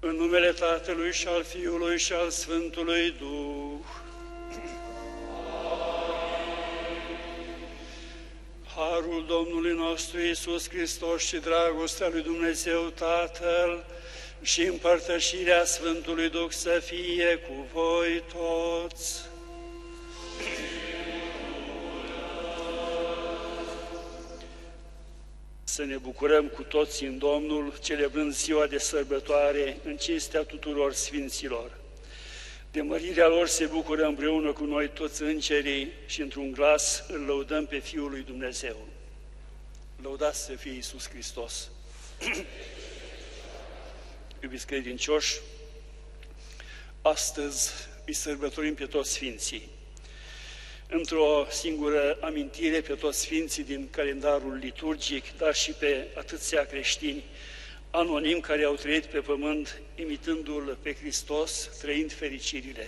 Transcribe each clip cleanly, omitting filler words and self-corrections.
În numele Tatălui și al Fiului și al Sfântului Duh. Harul Domnului nostru Iisus Hristos și dragostea lui Dumnezeu Tatăl și împărtășirea Sfântului Duh să fie cu voi toți. Să ne bucurăm cu toții în Domnul, celebrând ziua de sărbătoare în cinstea tuturor sfinților. De mărirea lor se bucură împreună cu noi toți îngerii și într-un glas îl lăudăm pe Fiul lui Dumnezeu. Lăudați să fie Iisus Hristos! Iubiți credincioși, astăzi îi sărbătorim pe toți sfinții. Într-o singură amintire pe toți sfinții din calendarul liturgic, dar și pe atâția creștini anonim care au trăit pe pământ imitându-L pe Hristos, trăind fericirile.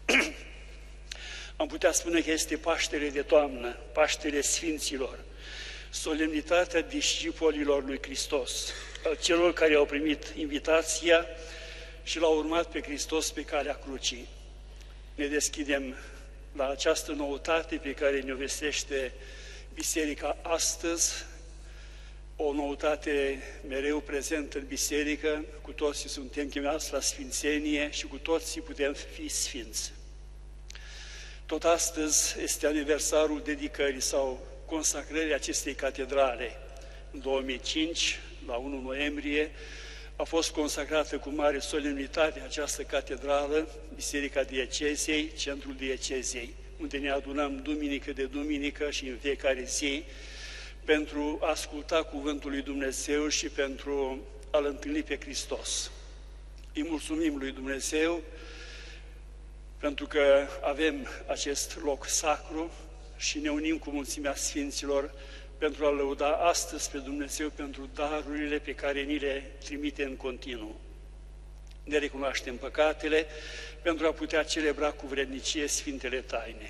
Am putea spune că este Paștele de toamnă, Paștele Sfinților, solemnitatea discipolilor lui Hristos, al celor care au primit invitația și l-au urmat pe Hristos pe calea crucii. Ne deschidem la această noutate pe care ne-o vestește Biserica astăzi, o noutate mereu prezentă în biserică, cu toții suntem chemați la sfințenie și cu toții putem fi sfinți. Tot astăzi este aniversarul dedicării sau consacrării acestei catedrale. În 2005, la 1 noiembrie, a fost consacrată cu mare solemnitate această catedrală, Biserica Diecezei, centrul Diecezei, unde ne adunăm duminică de duminică și în fiecare zi pentru a asculta Cuvântul lui Dumnezeu și pentru a-L întâlni pe Hristos. Îi mulțumim lui Dumnezeu pentru că avem acest loc sacru și ne unim cu mulțimea Sfinților pentru a lăuda astăzi pe Dumnezeu pentru darurile pe care ni le trimite în continuu. Ne recunoaștem păcatele pentru a putea celebra cu vrednicie Sfintele Taine.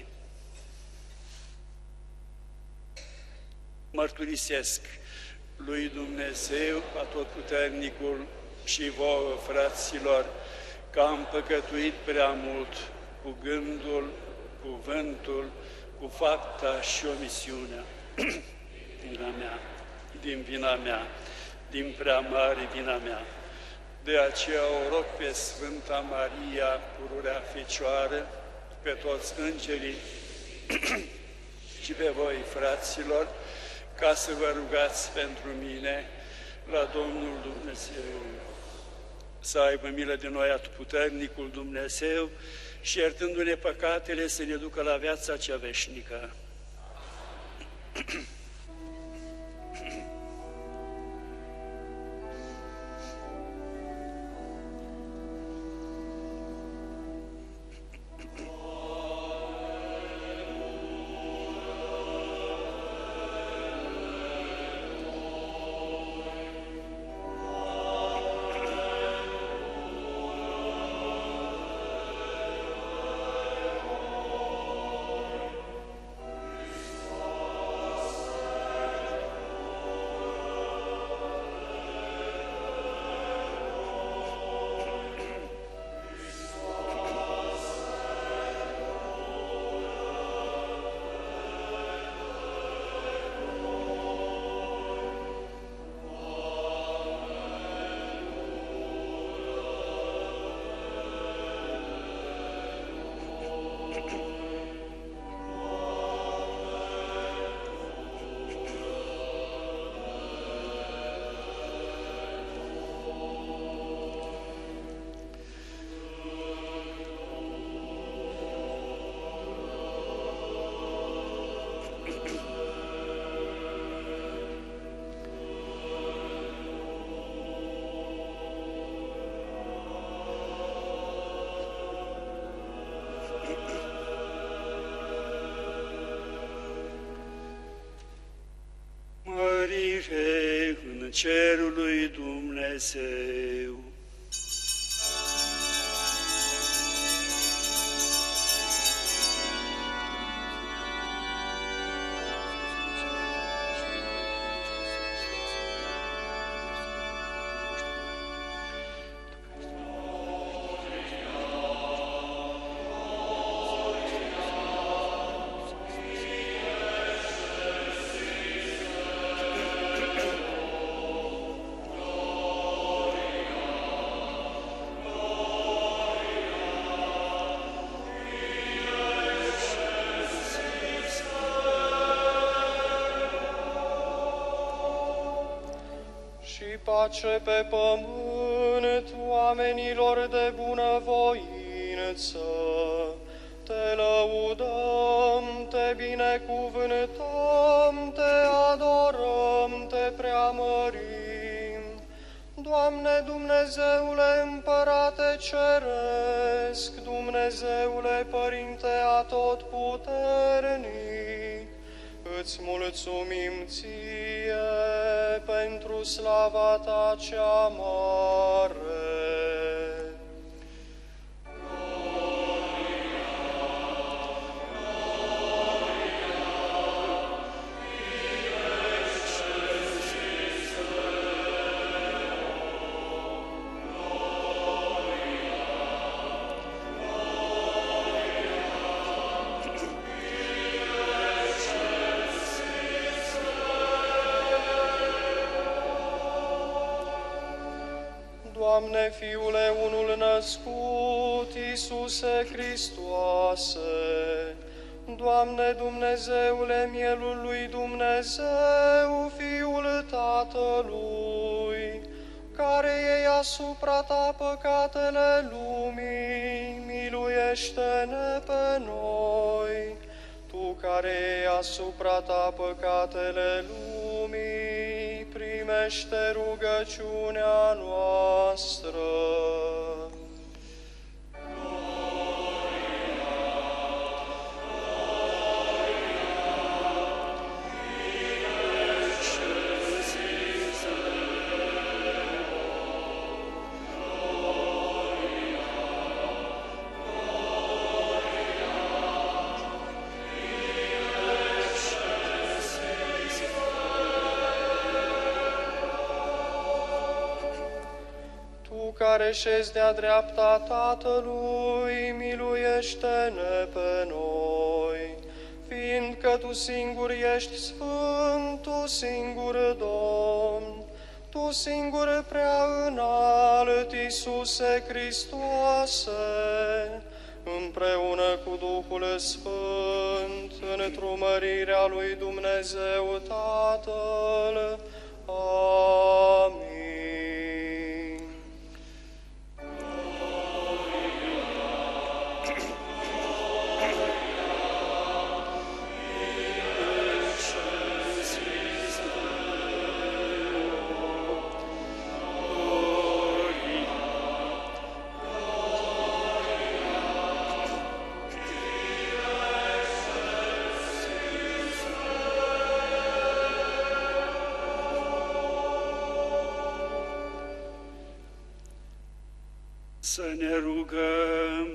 Mărturisesc lui Dumnezeu Atotputernicul și vouă, fraților, că am păcătuit prea mult cu gândul, cuvântul, cu fapta și omisiunea. Din vina mea, din prea mare vina mea. De aceea o rog pe Sfânta Maria, pururea Fecioară, pe toți îngerii și pe voi, fraților, ca să vă rugați pentru mine la Domnul Dumnezeu. Să aibă milă de noi Atotputernicul Dumnezeu și iertându-ne păcatele să ne ducă la viața cea veșnică. Mărire în cerul lui Dumnezeu. pace pe pământ oamenilor de bunăvoință. Te lăudăm, te binecuvântăm, te adorăm, te preamărim. Doamne Dumnezeule Împărate Ceresc, Dumnezeule Părinte Atotputernic, îți mulțumim ție pentru slava ta cea mare. Doamne, Fiule unul născut, Iisuse Hristoase, Doamne Dumnezeule mielul lui Dumnezeu, Fiul Tatălui, care iei asupra ta păcatele lumii, miluiește-ne pe noi. Tu care iei asupra ta păcatele lumii, primește rugăciunea noastră. Care șezi de-a dreapta Tatălui, miluiește-ne pe noi, fiindcă Tu singur ești Sfânt, Tu singur Domn, Tu singur prea înalt, Iisuse Hristoase, împreună cu Duhul Sfânt, în întrumărirea lui Dumnezeu Tatăl. Amin. Să ne rugăm.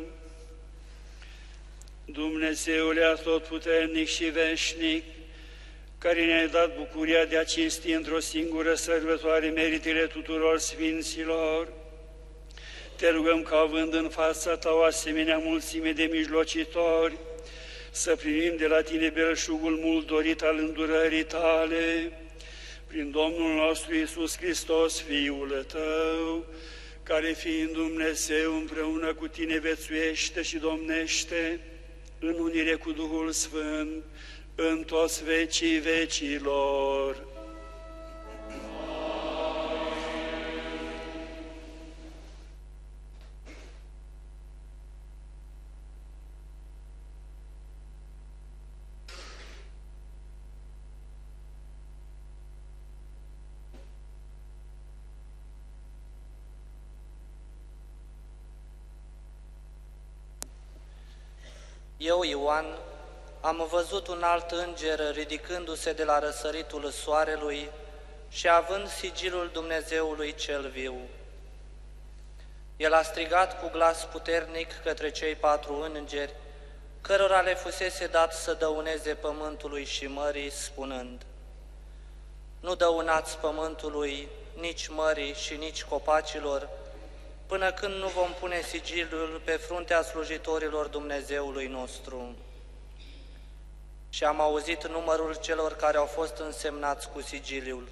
Dumnezeule atotputernic și veșnic, care ne-ai dat bucuria de a cinsti într-o singură sărbătoare meritele tuturor sfinților, te rugăm ca, având în fața ta o asemenea mulțime de mijlocitori, să primim de la tine belșugul mult dorit al îndurării tale, prin Domnul nostru Iisus Hristos, Fiul tău, care fiind Dumnezeu împreună cu tine vețuiește și domnește în unire cu Duhul Sfânt în toți vecii vecilor. Eu, Ioan, am văzut un alt înger ridicându-se de la răsăritul soarelui și având sigilul Dumnezeului cel viu. El a strigat cu glas puternic către cei 4 îngeri, cărora le fusese dat să dăuneze pământului și mării, spunând: Nu dăunați pământului, nici mării și nici copacilor, până când nu vom pune sigiliul pe fruntea slujitorilor Dumnezeului nostru. Și am auzit numărul celor care au fost însemnați cu sigiliul: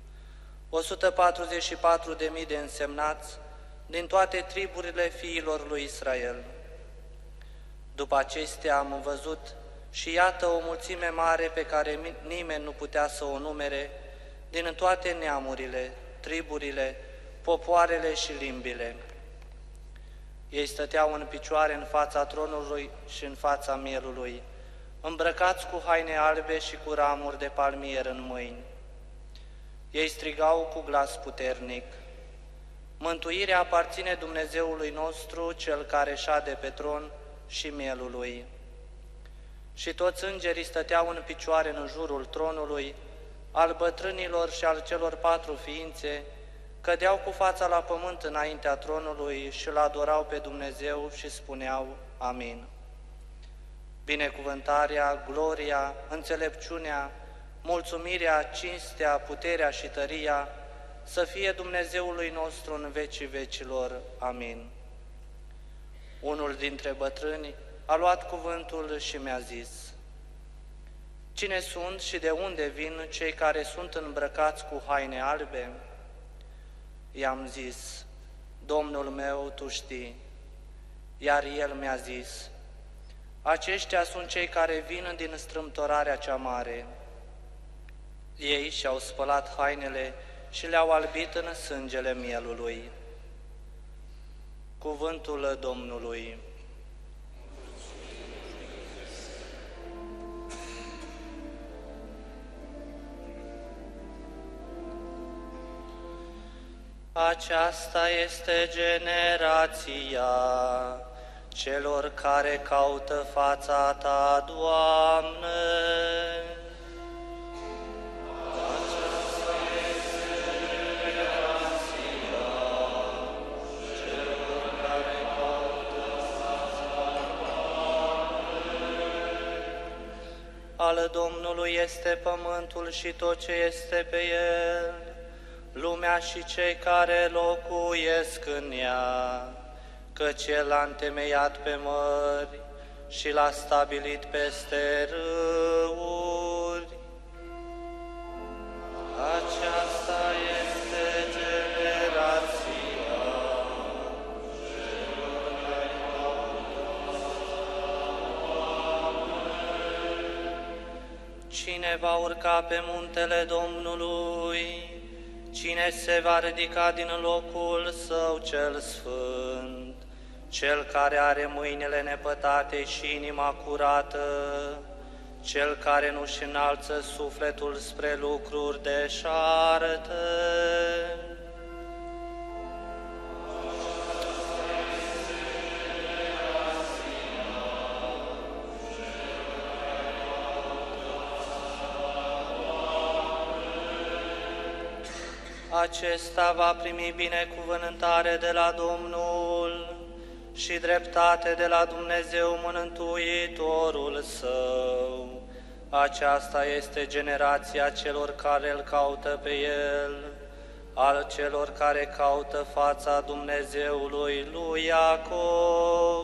144.000 de însemnați din toate triburile fiilor lui Israel. După acestea am văzut și iată o mulțime mare pe care nimeni nu putea să o numere, din toate neamurile, triburile, popoarele și limbile. Ei stăteau în picioare în fața tronului și în fața mielului, îmbrăcați cu haine albe și cu ramuri de palmier în mâini. Ei strigau cu glas puternic: Mântuirea aparține Dumnezeului nostru, Cel care șade pe tron și mielului. Și toți îngerii stăteau în picioare în jurul tronului, al bătrânilor și al celor 4 ființe, cădeau cu fața la pământ înaintea tronului și îl adorau pe Dumnezeu și spuneau: Amin. Binecuvântarea, gloria, înțelepciunea, mulțumirea, cinstea, puterea și tăria să fie Dumnezeului nostru în vecii vecilor. Amin. Unul dintre bătrâni a luat cuvântul și mi-a zis: Cine sunt și de unde vin cei care sunt îmbrăcați cu haine albe? I-am zis: Domnul meu, Tu știi. Iar el mi-a zis: Aceștia sunt cei care vin din strâmtorarea cea mare. Ei și-au spălat hainele și le-au albit în sângele mielului. Cuvântul Domnului. Aceasta este generația celor care caută fața Ta, Doamne. Aceasta este generația celor care caută fața Ta, Doamne. Al Domnului este pământul și tot ce este pe el, lumea și cei care locuiesc în ea, căci El l-a întemeiat pe mări și l-a stabilit peste râuri. Aceasta este generația celor care caută Doamne. Cine va urca pe muntele Domnului? Cine se va ridica din locul Său cel sfânt? Cel care are mâinile nepătate și inima curată, Cel care nu-și înalță sufletul spre lucruri deșarte. Acesta va primi binecuvântare de la Domnul și dreptate de la Dumnezeu Mântuitorul său. Aceasta este generația celor care îl caută pe El, al celor care caută fața Dumnezeului lui Iacov.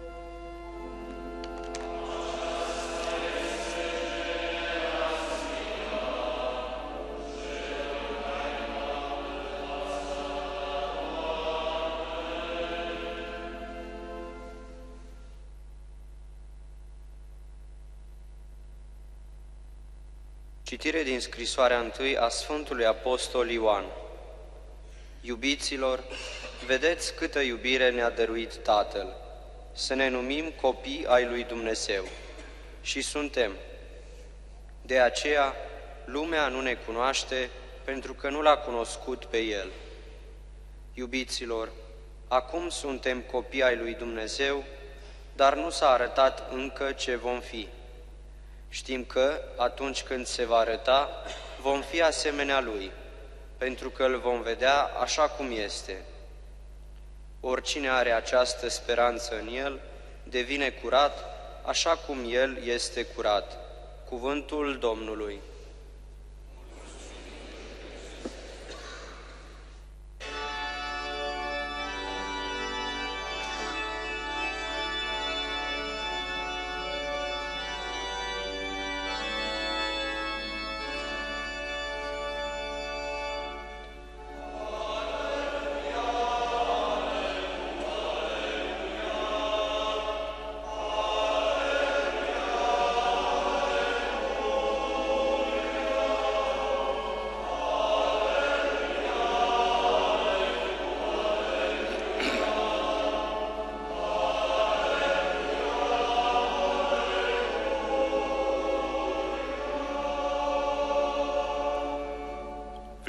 Citire din scrisoarea întâi a Sfântului Apostol Ioan. Iubiților, vedeți câtă iubire ne-a dăruit Tatăl, să ne numim copii ai lui Dumnezeu. Și suntem. De aceea, lumea nu ne cunoaște, pentru că nu l-a cunoscut pe El. Iubiților, acum suntem copii ai lui Dumnezeu, dar nu s-a arătat încă ce vom fi. Știm că, atunci când se va arăta, vom fi asemenea Lui, pentru că îl vom vedea așa cum este. Oricine are această speranță în El, devine curat, așa cum El este curat. Cuvântul Domnului.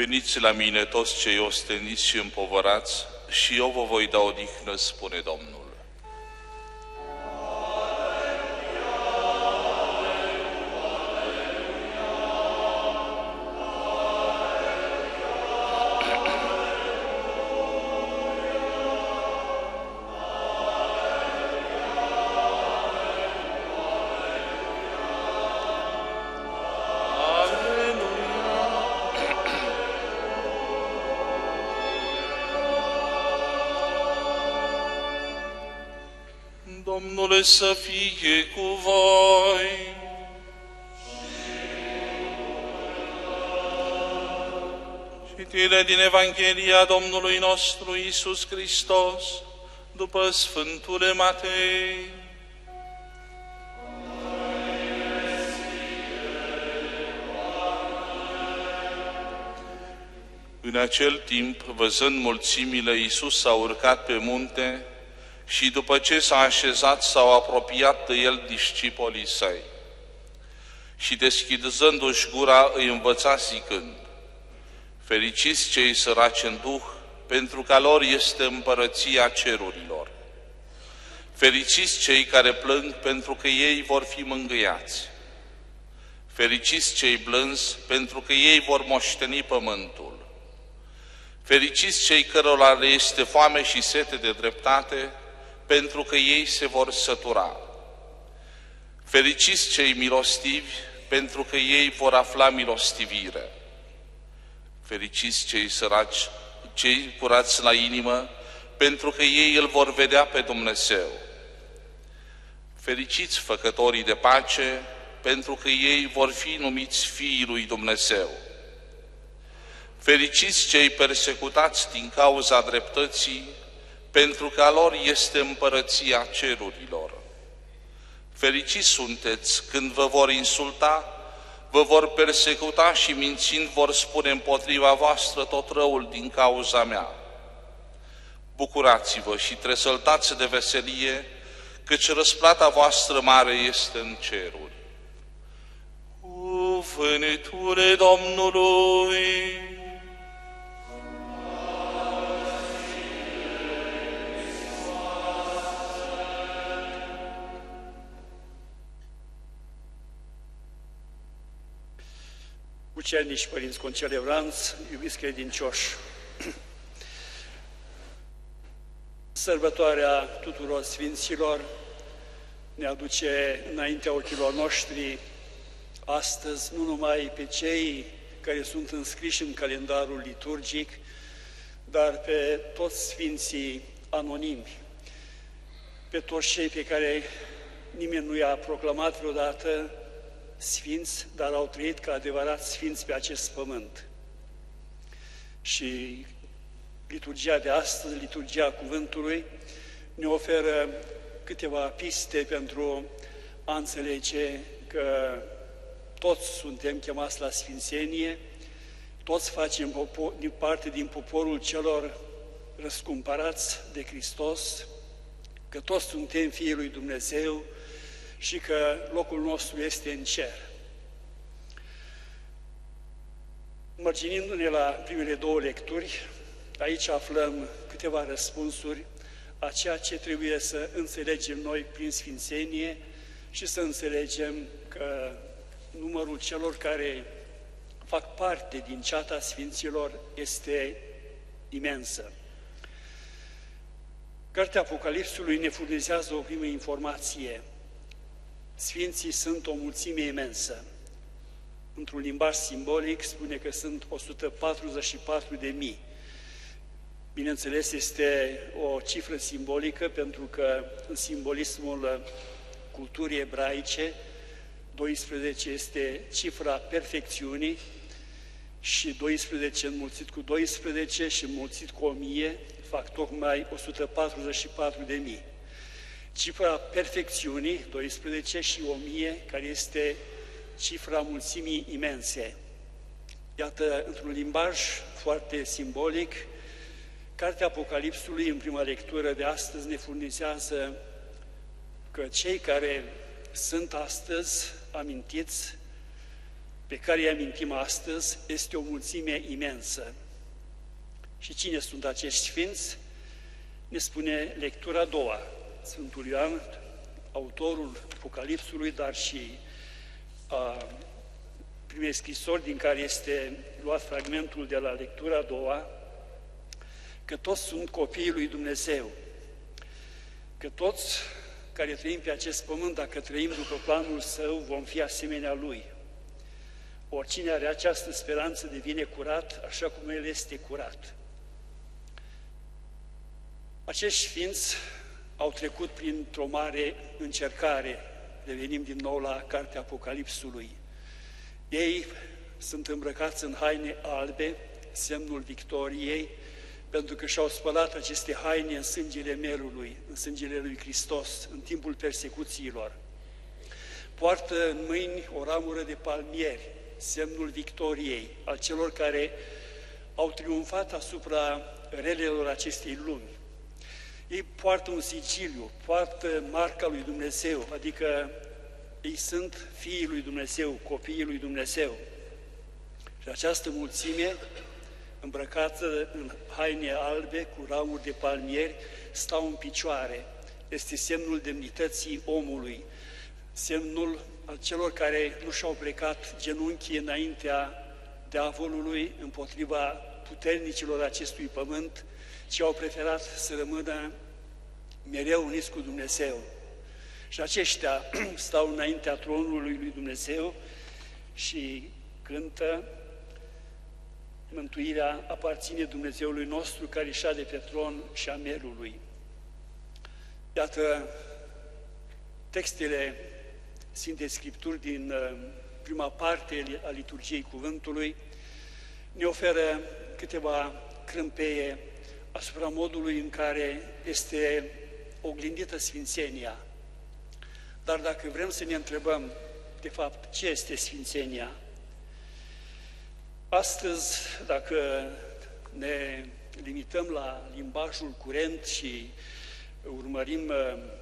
Veniți la mine toți cei osteniți și împovărați, și eu vă voi da odihnă, spune Domnul. Domnul să fie cu voi. Citire din Evanghelia Domnului nostru Iisus Hristos, după Sfântul Matei. În acel timp, văzând mulțimile, Iisus s-a urcat pe munte și după ce s-a așezat, s-au apropiat de el discipolii săi. Și deschizându-și gura, îi învăța zicând: Fericiți cei săraci în duh, pentru că a lor este împărăția cerurilor. Fericiți cei care plâng, pentru că ei vor fi mângâiați. Fericiți cei blânzi, pentru că ei vor moșteni pământul. Fericiți cei cărora le este foame și sete de dreptate, pentru că ei se vor sătura. Fericiți cei milostivi, pentru că ei vor afla milostivire. Fericiți cei săraci, cei curați la inimă, pentru că ei îl vor vedea pe Dumnezeu. Fericiți făcătorii de pace, pentru că ei vor fi numiți fiii lui Dumnezeu. Fericiți cei persecutați din cauza dreptății, pentru că a lor este împărăția cerurilor. Fericiți sunteți când vă vor insulta, vă vor persecuta și mințind vor spune împotriva voastră tot răul din cauza mea. Bucurați-vă și tresăltați de veselie, căci răsplata voastră mare este în ceruri. Cuvântul Domnului. Ucenici, părinți concelebranți, iubiți credincioși, sărbătoarea tuturor Sfinților ne aduce înaintea ochilor noștri astăzi nu numai pe cei care sunt înscriși în calendarul liturgic, dar pe toți Sfinții anonimi, pe toți cei pe care nimeni nu i-a proclamat vreodată sfinți, dar au trăit ca adevărați sfinți pe acest pământ. Și liturgia de astăzi, liturgia Cuvântului, ne oferă câteva piste pentru a înțelege că toți suntem chemați la sfințenie, toți facem parte din poporul celor răscumpărați de Hristos, că toți suntem fiii lui Dumnezeu și că locul nostru este în cer. Mărginindu-ne la primele două lecturi, aici aflăm câteva răspunsuri a ceea ce trebuie să înțelegem noi prin sfințenie și să înțelegem că numărul celor care fac parte din ceata Sfinților este imensă. Cartea Apocalipsului ne furnizează o primă informație. Sfinții sunt o mulțime imensă. Într-un limbaj simbolic spune că sunt 144.000. Bineînțeles, este o cifră simbolică pentru că în simbolismul culturii ebraice 12 este cifra perfecțiunii și 12 înmulțit cu 12 și înmulțit cu 1000 fac tocmai 144.000. Cifra perfecțiunii, 12 și 1000, care este cifra mulțimii imense. Iată, într-un limbaj foarte simbolic, Cartea Apocalipsului, în prima lectură de astăzi, ne furnizează că cei care sunt astăzi amintiți pe care îi amintim astăzi este o mulțime imensă. Și cine sunt acești sfinți? Ne spune lectura a doua. Sfântul Ioan, autorul Apocalipsului, dar și primei scrisori din care este luat fragmentul de la lectura a doua, că toți sunt copiii lui Dumnezeu, că toți care trăim pe acest pământ, dacă trăim după planul Său, vom fi asemenea Lui. Oricine are această speranță devine curat, așa cum El este curat. Acești sfinți au trecut printr-o mare încercare. Revenim din nou la cartea Apocalipsului. Ei sunt îmbrăcați în haine albe, semnul victoriei, pentru că și-au spălat aceste haine în sângele Melului, în sângele lui Hristos, în timpul persecuțiilor. Poartă în mâini o ramură de palmieri, semnul victoriei, al celor care au triumfat asupra relelor acestei lumi. Ei poartă un sigiliu, poartă marca lui Dumnezeu, adică ei sunt fiii lui Dumnezeu, copiii lui Dumnezeu. Și această mulțime, îmbrăcată în haine albe, cu ramuri de palmieri, stau în picioare. Este semnul demnității omului, semnul al celor care nu și-au plecat genunchii înaintea diavolului împotriva puternicilor acestui pământ, ci au preferat să rămână mereu uniți cu Dumnezeu. Și aceștia stau înaintea tronului lui Dumnezeu și cântă: mântuirea aparține Dumnezeului nostru care șade pe tron și a Melului. Iată, textele Sfintei Scripturi din prima parte a liturgiei cuvântului ne oferă câteva crâmpeie asupra modului în care este oglindită sfințenia. Dar dacă vrem să ne întrebăm, de fapt, ce este sfințenia? Astăzi, dacă ne limităm la limbajul curent și urmărim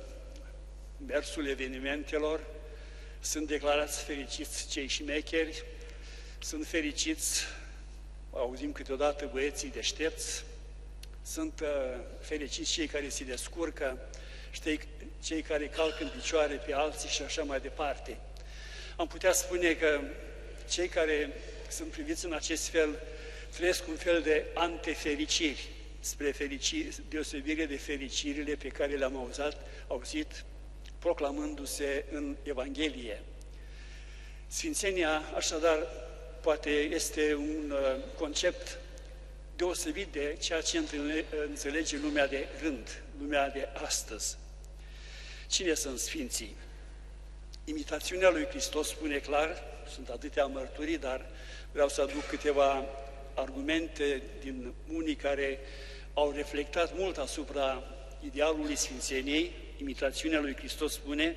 mersul evenimentelor, sunt declarați fericiți cei șmecheri, sunt fericiți, auzim câteodată, băieții deștepți, sunt fericiți cei care se descurcă, cei care calcă în picioare pe alții și așa mai departe. Am putea spune că cei care sunt priviți în acest fel trăiesc un fel de antefericiri, spre deosebire de fericirile pe care le-am auzit proclamându-se în Evanghelie. Sfințenia, așadar, poate este un concept deosebit de ceea ce înțelege lumea de rând, lumea de astăzi. Cine sunt sfinții? Imitațiunea lui Hristos spune clar, sunt atâtea mărturii, dar vreau să aduc câteva argumente din unii care au reflectat mult asupra idealului sfințeniei. Imitațiunea lui Hristos spune: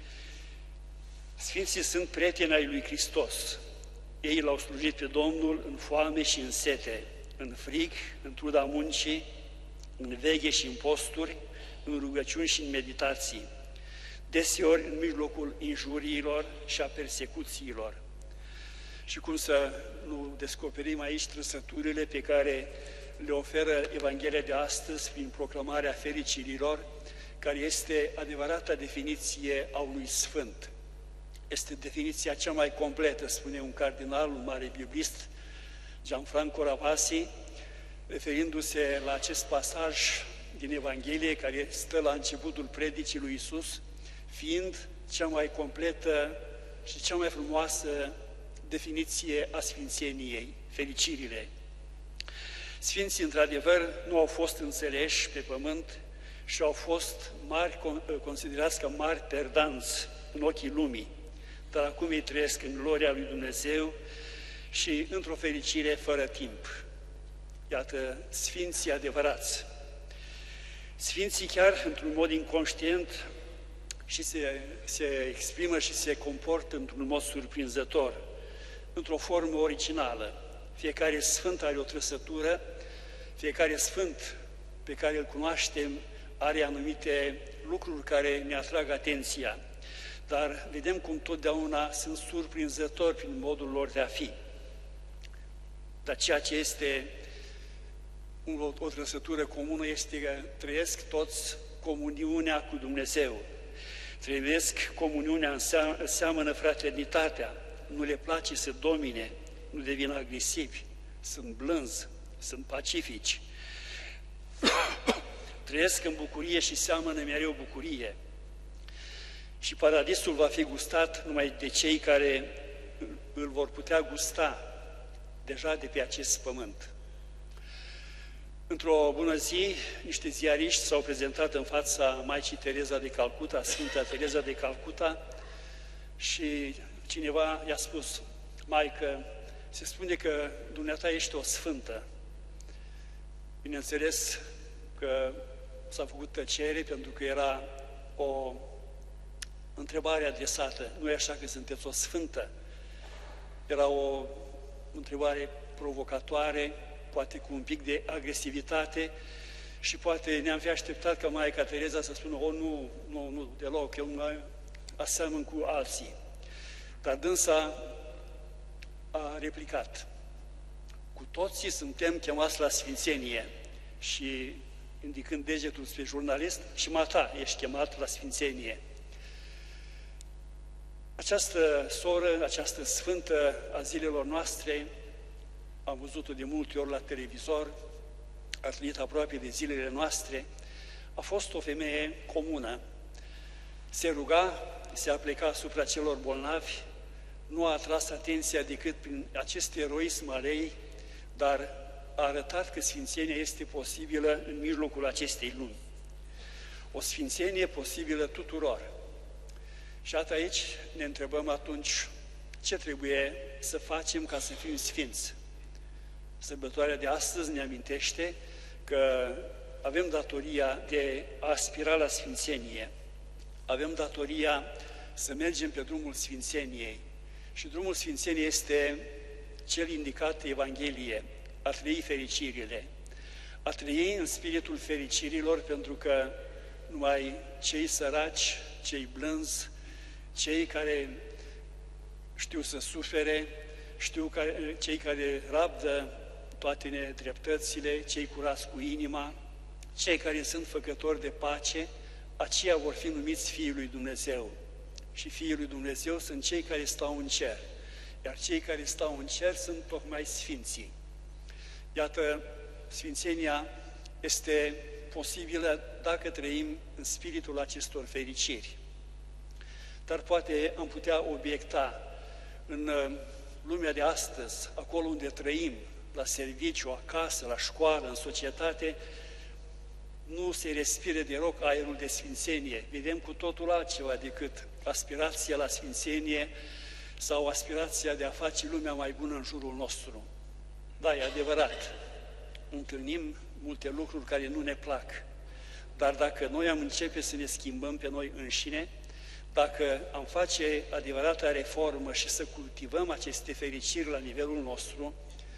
sfinții sunt prieteni ai lui Hristos. Ei l-au slujit pe Domnul în foame și în sete, în frig, în truda muncii, în veghe și în posturi, în rugăciuni și în meditații, deseori în mijlocul injuriilor și a persecuțiilor. Și cum să nu descoperim aici trăsăturile pe care le oferă Evanghelia de astăzi prin proclamarea fericirilor, care este adevărata definiție a unui sfânt. Este definiția cea mai completă, spune un cardinal, un mare biblist, Gianfranco Ravasi, referindu-se la acest pasaj din Evanghelie care stă la începutul predicii lui Iisus, fiind cea mai completă și cea mai frumoasă definiție a sfințeniei, fericirile. Sfinții, într-adevăr, nu au fost înțeleși pe pământ și au fost considerați ca mari perdanți în ochii lumii, dar acum ei trăiesc în gloria lui Dumnezeu și într-o fericire fără timp. Iată, sfinții adevărați. Sfinții chiar într-un mod inconștient și se exprimă și se comportă într-un mod surprinzător, într-o formă originală. Fiecare sfânt are o trăsătură, fiecare sfânt pe care îl cunoaștem are anumite lucruri care ne atrag atenția. dar vedem cum totdeauna sunt surprinzători prin modul lor de a fi. Dar ceea ce este o trăsătură comună este că trăiesc toți comuniunea cu Dumnezeu. Trăiesc comuniunea, înseamnă fraternitatea, nu le place să domine, nu devin agresivi, sunt blânzi, sunt pacifici. Trăiesc în bucurie și seamănă mereu bucurie. Și paradisul va fi gustat numai de cei care îl vor putea gusta deja de pe acest pământ. Într-o bună zi, niște ziariști s-au prezentat în fața Maicii Tereza de Calcuta, Sfânta Tereza de Calcuta, și cineva i-a spus: Maică, se spune că dumneata ești o sfântă. Bineînțeles că s-a făcut tăcere pentru că era o întrebare adresată. Nu e așa că sunteți o sfântă? Era o întrebare provocatoare, poate cu un pic de agresivitate, și poate ne-am fi așteptat ca Maica Tereza să spună: o, nu, deloc, eu nu aseamăn cu alții. Dar dânsa a replicat: cu toții suntem chemați la sfințenie. Și indicând degetul spre jurnalist: și mata, ești chemat la sfințenie. Această soră, această sfântă a zilelor noastre, am văzut-o de multe ori la televizor, a trăit aproape de zilele noastre, a fost o femeie comună. Se ruga, se apleca asupra celor bolnavi, nu a atras atenția decât prin acest eroism al ei, dar a arătat că sfințenia este posibilă în mijlocul acestei lumi. O sfințenie posibilă tuturor. Și atât aici ne întrebăm atunci ce trebuie să facem ca să fim sfinți. Sărbătoarea de astăzi ne amintește că avem datoria de a aspira la sfințenie. Avem datoria să mergem pe drumul sfințeniei. Și drumul sfințeniei este cel indicat de Evanghelie, a trăi fericirile. A trăi în spiritul fericirilor, pentru că numai cei săraci, cei blânzi, cei care știu să sufere, cei care rabdă toate nedreptățile, cei curați cu inima, cei care sunt făcători de pace, aceia vor fi numiți Fiii lui Dumnezeu. Și Fiii lui Dumnezeu sunt cei care stau în cer, iar cei care stau în cer sunt tocmai sfinții. Iată, sfințenia este posibilă dacă trăim în spiritul acestor fericiri. Dar poate am putea obiecta: în lumea de astăzi, acolo unde trăim, la serviciu, acasă, la școală, în societate, nu se respire deloc aerul de sfințenie. Vedem cu totul altceva decât aspirația la sfințenie sau aspirația de a face lumea mai bună în jurul nostru. Da, e adevărat, întâlnim multe lucruri care nu ne plac, dar dacă noi am începe să ne schimbăm pe noi înșine, dacă am face adevărata reformă și să cultivăm aceste fericiri la nivelul nostru,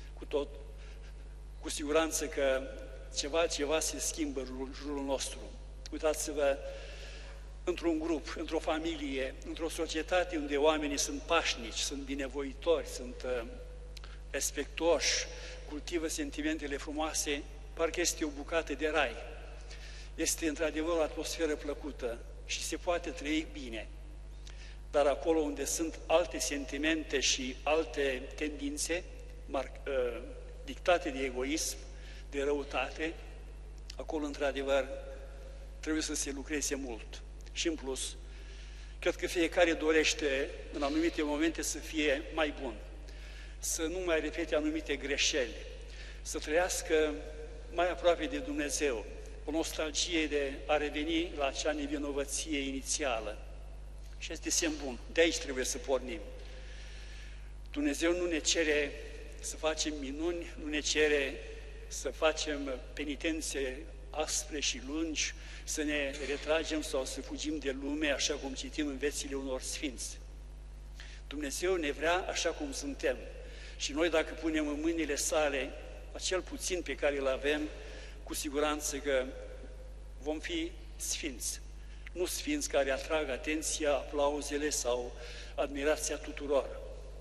cu siguranță că ceva se schimbă în jurul nostru. Uitați-vă, într-un grup, într-o familie, într-o societate unde oamenii sunt pașnici, sunt binevoitori, sunt respectoși, cultivă sentimentele frumoase, parcă este o bucată de rai. Este într-adevăr o atmosferă plăcută și se poate trăi bine. Dar acolo unde sunt alte sentimente și alte tendințe dictate de egoism, de răutate, acolo într-adevăr trebuie să se lucreze mult. Și în plus, cred că fiecare dorește în anumite momente să fie mai bun, să nu mai repete anumite greșeli, să trăiască mai aproape de Dumnezeu, o nostalgie de a reveni la acea nevinovăție inițială. Și este semn bun. De aici trebuie să pornim. Dumnezeu nu ne cere să facem minuni, nu ne cere să facem penitențe aspre și lungi, să ne retragem sau să fugim de lume, așa cum citim în viețile unor sfinți. Dumnezeu ne vrea așa cum suntem. Și noi, dacă punem în mâinile sale acel puțin pe care îl avem, cu siguranță că vom fi sfinți. nu sfinți care atrag atenția, aplauzele sau admirația tuturor.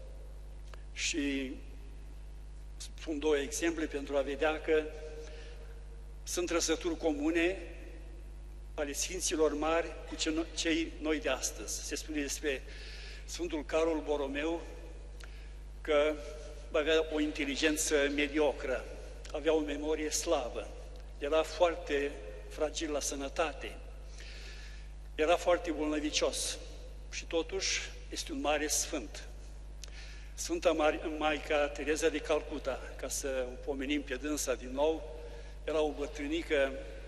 Și spun două exemple pentru a vedea că sunt trăsături comune ale Sfinților Mari cu cei noi de astăzi. Se spune despre Sfântul Carol Borromeu că avea o inteligență mediocră, avea o memorie slabă, era foarte fragil la sănătate, era foarte bolnăvicios și totuși este un mare sfânt. Sfânta Maica Tereza de Calcuta, ca să o pomenim pe dânsa din nou, era o bătrânică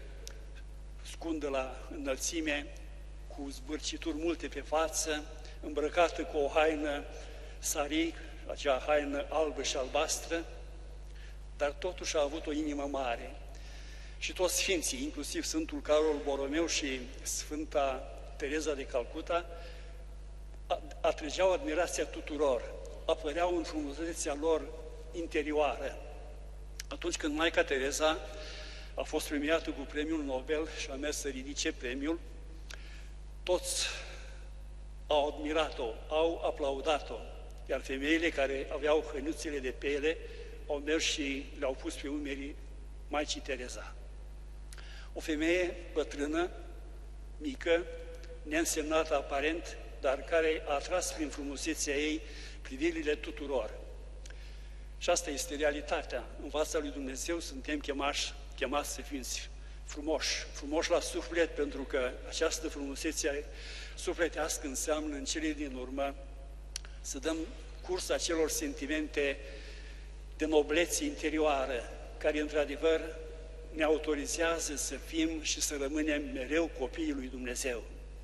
scundă la înălțime, cu zbârcituri multe pe față, îmbrăcată cu o haină sari, acea haină albă și albastră, dar totuși a avut o inimă mare. Și toți sfinții, inclusiv Sfântul Carol Borromeu și Sfânta Tereza de Calcuta, atrăgeau admirația tuturor, apăreau în frumusețea lor interioară. Atunci când Maica Tereza a fost premiată cu premiul Nobel și a mers să ridice premiul, toți au admirat-o, au aplaudat-o, iar femeile care aveau hăinuțele de piele au mers și le-au pus pe umerii Maicii Tereza. O femeie bătrână, mică, neînsemnată aparent, dar care a atras prin frumusețea ei privirile tuturor. Și asta este realitatea. În fața lui Dumnezeu suntem chemați să fim frumoși la suflet, pentru că această frumusețe sufletească înseamnă în cele din urmă să dăm curs acelor sentimente de noblețe interioară, care într-adevăr ne autorizează să fim și să rămânem mereu copiii lui Dumnezeu.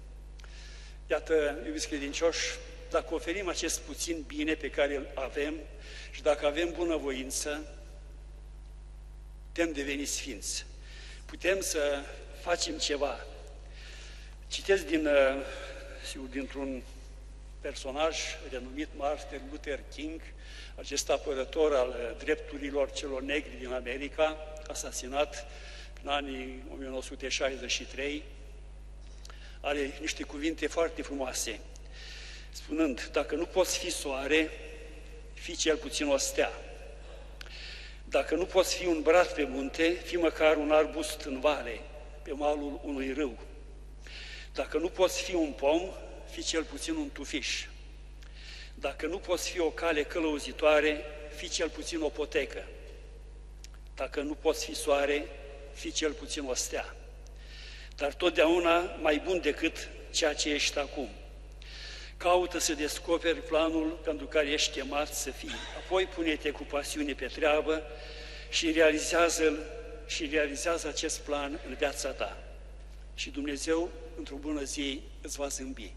Iată, iubiți credincioși, dacă oferim acest puțin bine pe care îl avem și dacă avem bunăvoință, putem deveni sfinți. Putem să facem ceva. Citesc dintr-un personaj renumit, Martin Luther King, acest apărător al drepturilor celor negri din America, asasinat în anii 1963, are niște cuvinte foarte frumoase, spunând: dacă nu poți fi soare, fii cel puțin o stea. Dacă nu poți fi un brad pe munte, fii măcar un arbust în vale, pe malul unui râu. Dacă nu poți fi un pom, fii cel puțin un tufiș. Dacă nu poți fi o cale călăuzitoare, fii cel puțin o potecă. Dacă nu poți fi soare, fii cel puțin o stea. Dar totdeauna mai bun decât ceea ce ești acum. Caută să descoperi planul pentru care ești chemat să fii. Apoi pune-te cu pasiune pe treabă și realizează acest plan în viața ta. Și Dumnezeu, într-o bună zi, îți va zâmbi.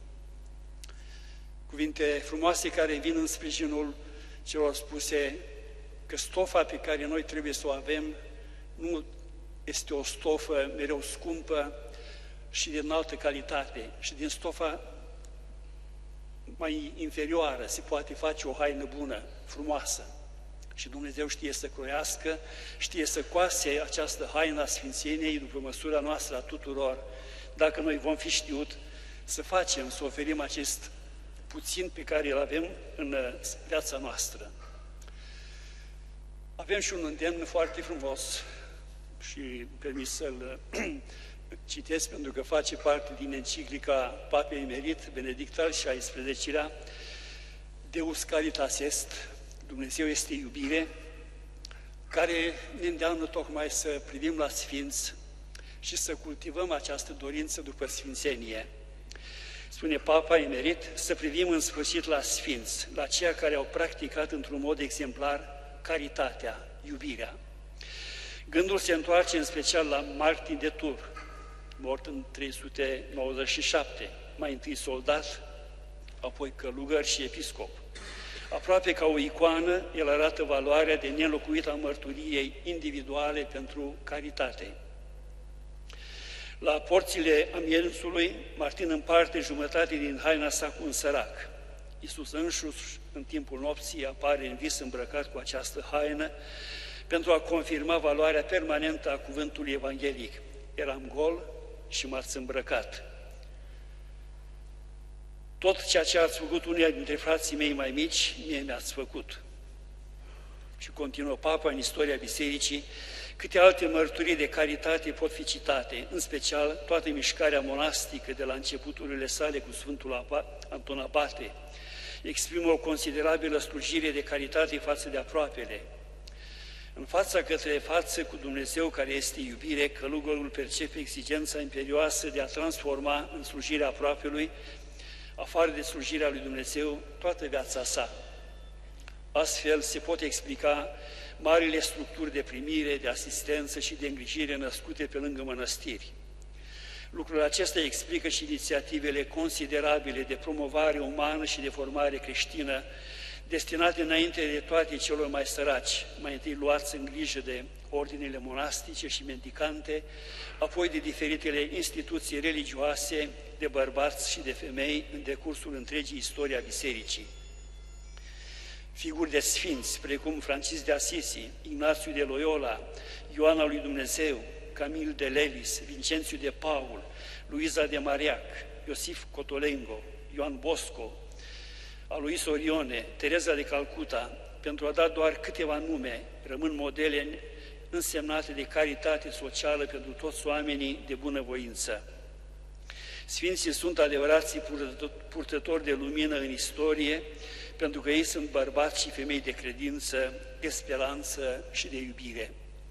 Cuvinte frumoase care vin în sprijinul celor spuse că stofa pe care noi trebuie să o avem nu este o stofă mereu scumpă și de înaltă calitate, și din stofa mai inferioară se poate face o haină bună, frumoasă. Și Dumnezeu știe să croiască, știe să coase această haină a Sfințeniei după măsura noastră a tuturor, dacă noi vom fi știut să facem, să oferim acest puțin pe care îl avem în viața noastră. Avem și un îndemn foarte frumos și permis să-l citesc pentru că face parte din enciclica Papei Emerit Benedict al XVI-lea, Deus Caritas Est, Dumnezeu este iubire, care ne îndeamnă tocmai să privim la sfinți și să cultivăm această dorință după sfințenie. Spune Papa Emerit, să privim în sfârșit la sfinți, la ceia care au practicat într-un mod exemplar caritatea, iubirea. Gândul se întoarce în special la Martin de Tours, mort în 397, mai întâi soldat, apoi călugăr și episcop. Aproape ca o icoană, el arată valoarea de neînlocuită a mărturiei individuale pentru caritate. La porțile amiezului, Martin împarte jumătate din haina sa cu un sărac. Iisus însuși, în timpul nopții, apare în vis îmbrăcat cu această haină pentru a confirma valoarea permanentă a cuvântului evanghelic. Eram gol și m-ați îmbrăcat. Tot ceea ce ați făcut unii dintre frații mei mai mici, mie mi-ați făcut. Și continuă Papa în istoria Bisericii, câte alte mărturii de caritate pot fi citate, în special toată mișcarea monastică de la începuturile sale cu Sfântul Anton Abate, exprimă o considerabilă slujire de caritate față de aproapele. În fața către față cu Dumnezeu care este iubire, călugărul percepe exigența imperioasă de a transforma în slujirea aproapelui, afară de slujirea lui Dumnezeu, toată viața sa. Astfel se pot explica marile structuri de primire, de asistență și de îngrijire născute pe lângă mănăstiri. Lucrul acesta explică și inițiativele considerabile de promovare umană și de formare creștină, destinate înainte de toate celor mai săraci, mai întâi luați în grijă de ordinele monastice și mendicante, apoi de diferitele instituții religioase, de bărbați și de femei în decursul întregii istorii a Bisericii. Figuri de sfinți, precum Francis de Assisi, Ignațiu de Loyola, Ioan al lui Dumnezeu, Camil de Lelis, Vincențiu de Paul, Luiza de Mariac, Iosif Cotolengo, Ioan Bosco, Alois Orione, Tereza de Calcuta, pentru a da doar câteva nume, rămân modele însemnate de caritate socială pentru toți oamenii de bunăvoință. Sfinții sunt adevărații purtători de lumină în istorie, pentru că ei sunt bărbați și femei de credință, de speranță și de iubire.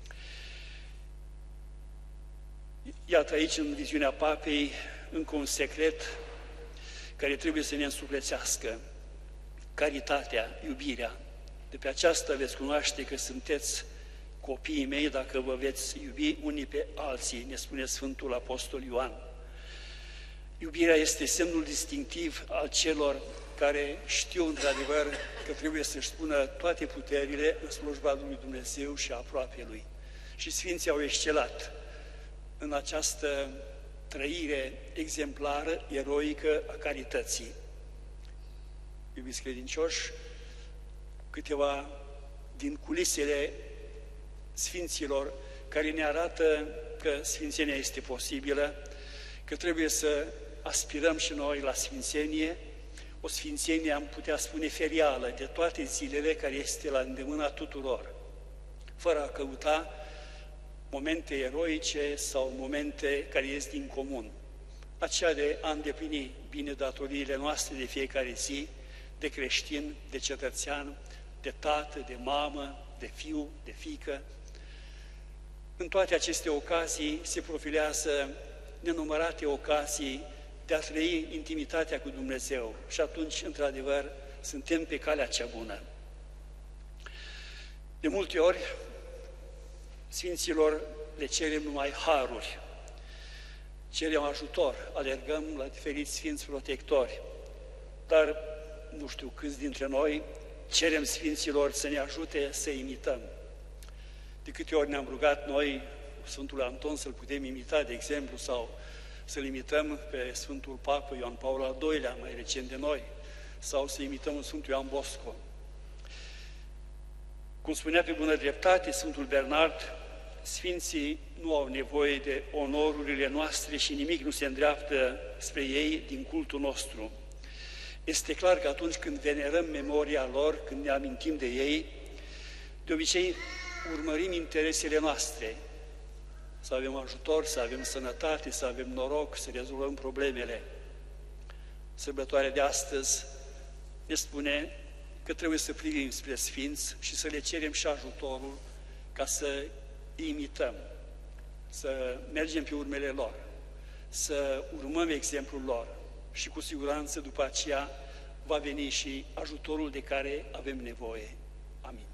Iată aici, în viziunea Papei, încă un secret care trebuie să ne însuflețească: caritatea, iubirea. De pe aceasta veți cunoaște că sunteți copiii mei dacă vă veți iubi unii pe alții, ne spune Sfântul Apostol Ioan. Iubirea este semnul distinctiv al celor care știu într-adevăr că trebuie să-și spună toate puterile în slujba lui Dumnezeu și aproape Lui. Și Sfinții au excelat în această trăire exemplară, eroică a carității. Iubiți credincioși, câteva din culisele Sfinților care ne arată că sfințenia este posibilă, că trebuie să aspirăm și noi la sfințenie, o sfințenie, am putea spune, ferială, de toate zilele, care este la îndemâna tuturor, fără a căuta momente eroice sau momente care ies din comun. Aceea de a îndeplini bine datoriile noastre de fiecare zi, de creștin, de cetățean, de tată, de mamă, de fiu, de fiică. În toate aceste ocazii se profilează nenumărate ocazii de a trăi intimitatea cu Dumnezeu și atunci, într-adevăr, suntem pe calea cea bună. De multe ori, Sfinților le cerem numai haruri, cerem ajutor, alergăm la diferiți Sfinți protectori, dar nu știu câți dintre noi cerem Sfinților să ne ajute să imităm. De câte ori ne-am rugat noi Sfântul Anton să-l putem imita, de exemplu, sau să-l imităm pe Sfântul Papă Ioan Paul al II-lea, mai recent de noi, sau să imităm Sfântul Ioan Bosco. Cum spunea pe bună dreptate Sfântul Bernard, Sfinții nu au nevoie de onorurile noastre și nimic nu se îndreaptă spre ei din cultul nostru. Este clar că atunci când venerăm memoria lor, când ne amintim de ei, de obicei urmărim interesele noastre, să avem ajutor, să avem sănătate, să avem noroc, să rezolvăm problemele. Sărbătoarea de astăzi ne spune că trebuie să privim spre Sfinți și să le cerem și ajutorul ca să imităm, să mergem pe urmele lor, să urmăm exemplul lor și cu siguranță după aceea va veni și ajutorul de care avem nevoie. Amin.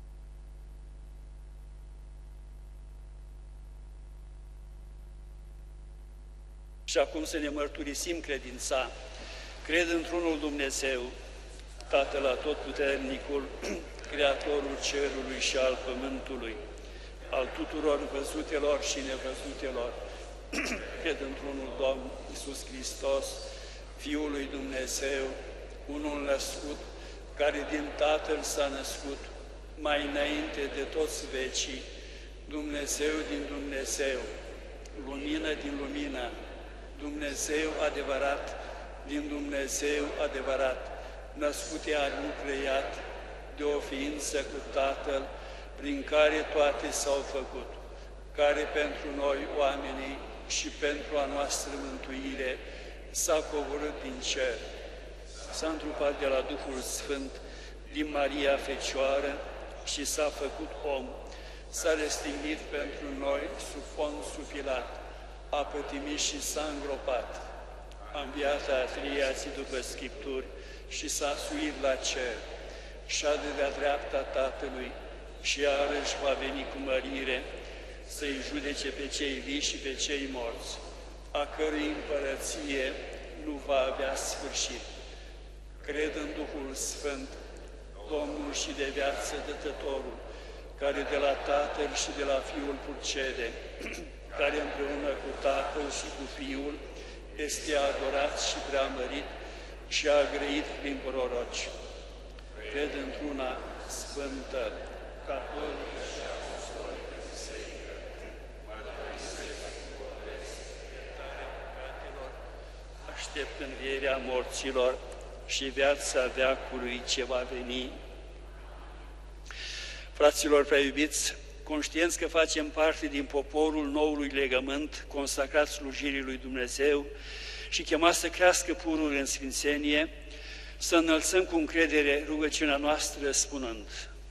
Și acum să ne mărturisim credința. Cred într-unul Dumnezeu, Tatăl Atotputernicul, Creatorul cerului și al pământului, al tuturor văzutelor și nevăzutelor. Cred într-unul Domn Iisus Hristos, Fiul lui Dumnezeu, unul născut, care din Tatăl s-a născut, mai înainte de toți vecii, Dumnezeu din Dumnezeu, lumină din lumină, Dumnezeu adevărat, din Dumnezeu adevărat, născut iar nu creat, de o ființă cu Tatăl, prin care toate s-au făcut, care pentru noi oamenii și pentru a noastră mântuire s-a coborât din cer, s-a întrupat de la Duhul Sfânt din Maria Fecioară și s-a făcut om, s-a restignit pentru noi sub Ponțiu Pilat, a pătimit și s-a îngropat, a înviat a treia zi după Scripturi și s-a suit la cer, șade de-a dreapta Tatălui și iarăși va veni cu mărire să-i judece pe cei vii și pe cei morți, a cărui împărăție nu va avea sfârșit. Cred în Duhul Sfânt, Domnul și de viață Dătătorul, care de la Tatăl și de la Fiul purcede, care împreună cu Tatăl și cu Fiul este adorat și preamărit și a grăit prin proroci. Cred într-una sfântă, catolică și apostolică biserică, aștept învierea morților și viața veacului ce va veni. Fraților prea iubiți, conștienți că facem parte din poporul noului legământ, consacrat slujirii lui Dumnezeu și chemați să crească purul în sfințenie, să înălțăm cu încredere rugăciunea noastră spunând: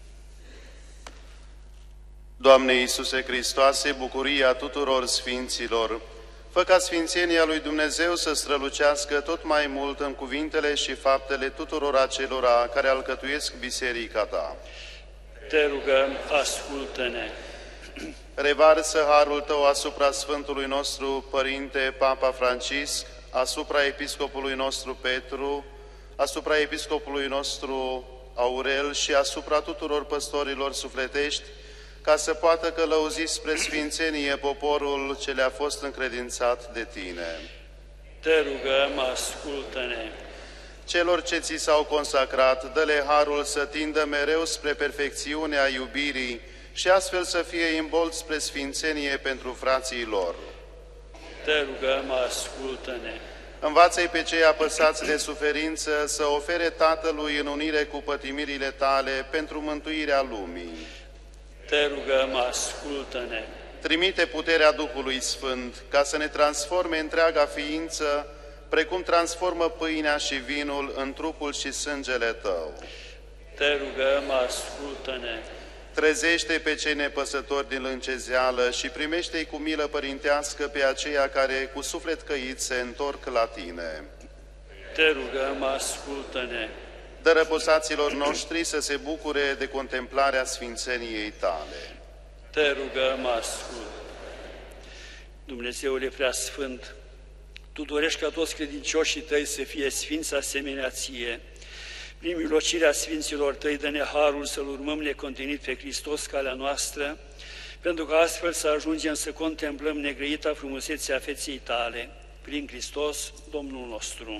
Doamne Iisuse Hristoase, bucuria tuturor sfinților, fă ca sfințenia lui Dumnezeu să strălucească tot mai mult în cuvintele și faptele tuturor acelora care alcătuiesc biserica Ta. Te rugăm, ascultă-ne! Revarsă harul Tău asupra Sfântului nostru Părinte Papa Francisc, asupra Episcopului nostru Petru, asupra Episcopului nostru Aurel și asupra tuturor păstorilor sufletești, ca să poată călăuzi spre sfințenie poporul ce le-a fost încredințat de Tine. Te rugăm, ascultă-ne! Celor ce ți s-au consacrat, dă-le harul să tindă mereu spre perfecțiunea iubirii și astfel să fie imbolți spre sfințenie pentru frații lor. Te rugăm, ascultă-ne! Învață-i pe cei apăsați de suferință să ofere Tatălui în unire cu pătimirile Tale pentru mântuirea lumii. Te rugăm, ascultă-ne! Trimite puterea Duhului Sfânt ca să ne transforme întreaga ființă, precum transformă pâinea și vinul în trupul și sângele Tău. Te rugăm, ascultă-ne! Trezește pe cei nepăsători din lâncezeală și primește-i cu milă părintească pe aceia care cu suflet căit se întorc la Tine. Te rugăm, ascultă-ne! Dă răposaților noștri să se bucure de contemplarea sfințeniei Tale. Te rugăm, ascult! Dumnezeule Preasfânt, Tu dorești ca toți credincioșii Tăi să fie sfinți asemenea Ție. Prin milocirea Sfinților Tăi, dă-ne harul să-L urmăm necontenit pe Hristos, calea noastră, pentru că astfel să ajungem să contemplăm negrăita frumusețea feței Tale, prin Hristos, Domnul nostru.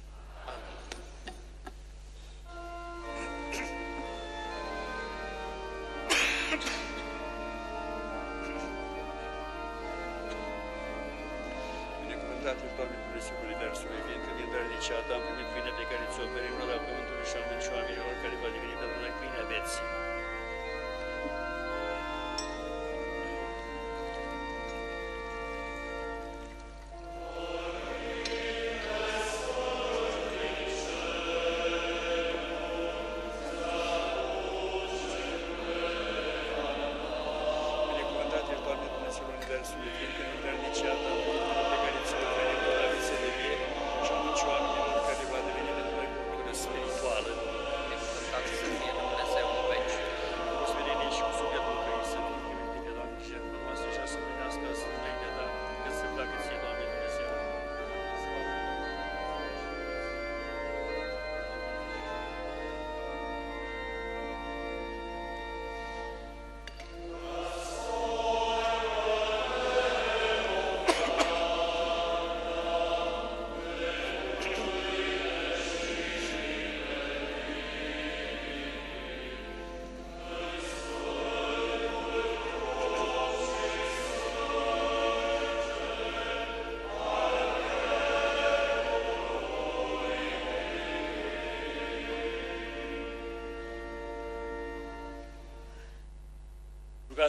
Binecuvântat ești, Doamne, Dumnezeul Universului, fiindcă din dărnicea Ta am primit pâinea pe care ți-o oferim la pământului și al muncii oamenilor, care va deveni pentru noi pâinea vieții. Binecuvântat ești, Doamne, Dumnezeul Universului, fiindcă din dărnicea Ta am primit pâinea pe care ți-o oferim la viață de vie și al muncii oamenilor, care va deveni pentru noi cultură spirituală. Binecuvântat să fie Dumnezeu în veci.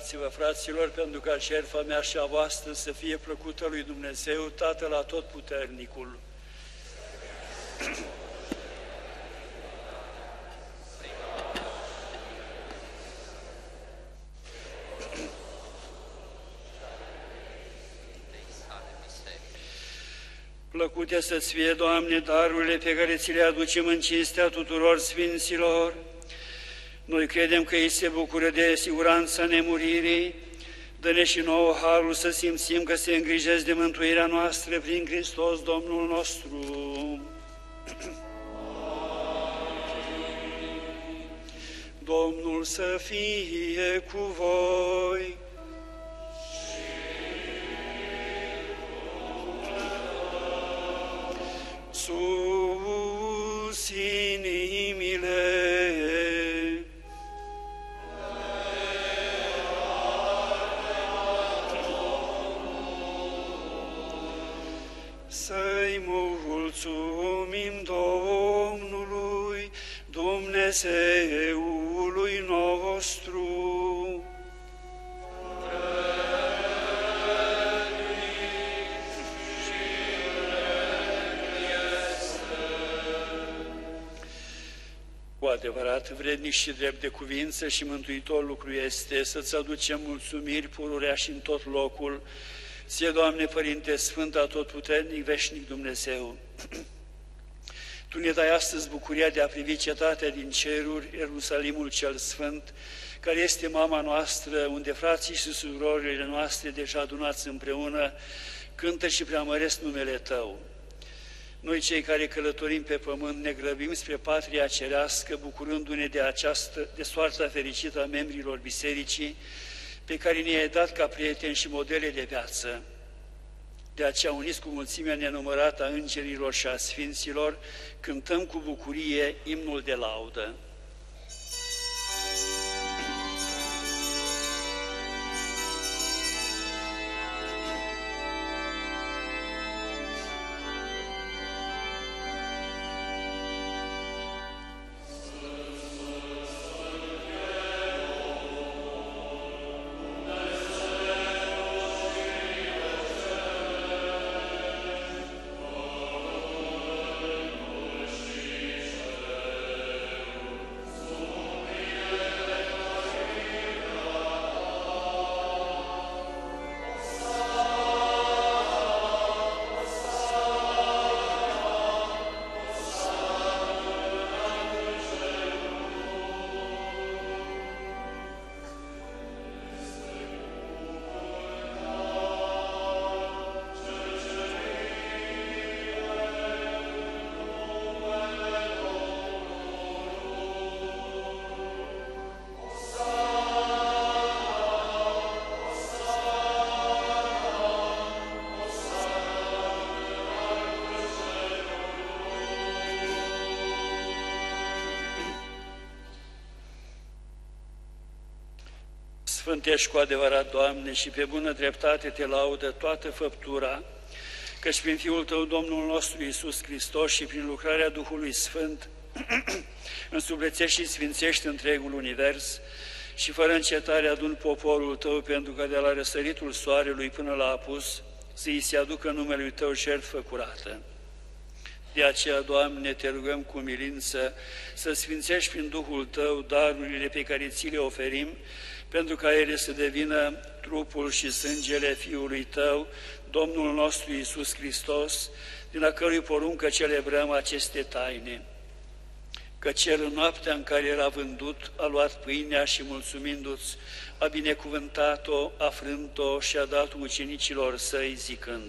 Rugați-vă, fraților, pentru ca jertfa mea și a voastră să fie plăcută lui Dumnezeu, Tatăl Atotputernicul. Plăcute să-ți fie, Doamne, darurile pe care ți le aducem în cinstea tuturor sfinților. Noi credem că ei se bucură de siguranța nemuririi. Dă-ne și nouă harul să simțim că se îngrijesc de mântuirea noastră prin Hristos Domnul nostru. Domnul să fie cu voi. Sus inimile. Să-i mulțumim Domnului, Dumnezeului nostru. Cu adevărat, vrednic și drept de cuvință și mântuitor lucru este să-ți aducem mulțumiri pururea și în tot locul, ție, Doamne, Părinte Sfânt, Atotputernic, Veșnic Dumnezeu. Tu ne dai astăzi bucuria de a privi cetatea din ceruri, Ierusalimul cel Sfânt, care este mama noastră, unde frații și surorile noastre, deja adunați împreună, cântă și preamăresc numele Tău. Noi, cei care călătorim pe pământ, ne grăbim spre patria cerească, bucurându-ne de soarta fericită a membrilor bisericii, pe care ne-ai dat ca prieteni și modele de viață. De aceea, uniți cu mulțimea nenumărată a îngerilor și a sfinților, cântăm cu bucurie imnul de laudă. Sfântești cu adevărat, Doamne, și pe bună dreptate Te laudă toată făptura, căci prin Fiul Tău, Domnul nostru Iisus Hristos, și prin lucrarea Duhului Sfânt, însuflețești și sfințești întregul univers și fără încetare adun poporul Tău, pentru că de la răsăritul soarelui până la apus să-i se aducă numele Tău jertfă curată. De aceea, Doamne, Te rugăm cu milință să sfințești prin Duhul Tău darurile pe care Ți le oferim, pentru ca ele să devină trupul și sângele Fiului Tău, Domnul nostru Iisus Hristos, din a cărui poruncă celebrăm aceste taine. Căci El, în noaptea în care era vândut, a luat pâinea și, mulțumindu-ți, a binecuvântat-o, a frânt-o și a dat ucenicilor Săi, zicând: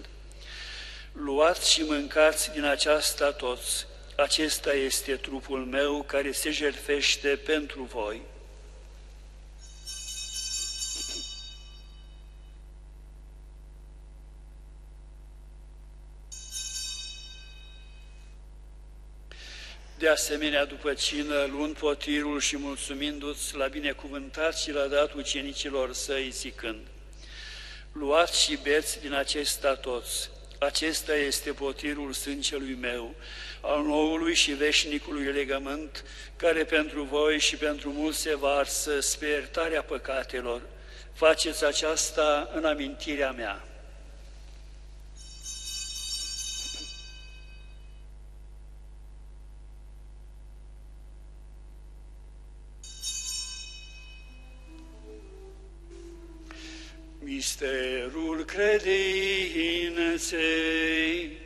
luați și mâncați din aceasta toți, acesta este trupul meu care se jertfește pentru voi. De asemenea, după cină, luând potirul și mulțumindu-ți, l-a binecuvântat și l-a dat ucenicilor Săi, zicând: luați și beți din acesta toți, acesta este potirul sângelui meu, al noului și veșnicului legământ, care pentru voi și pentru mulți se varsă spre iertarea păcatelor. Faceți aceasta în amintirea mea. Misterul credinței.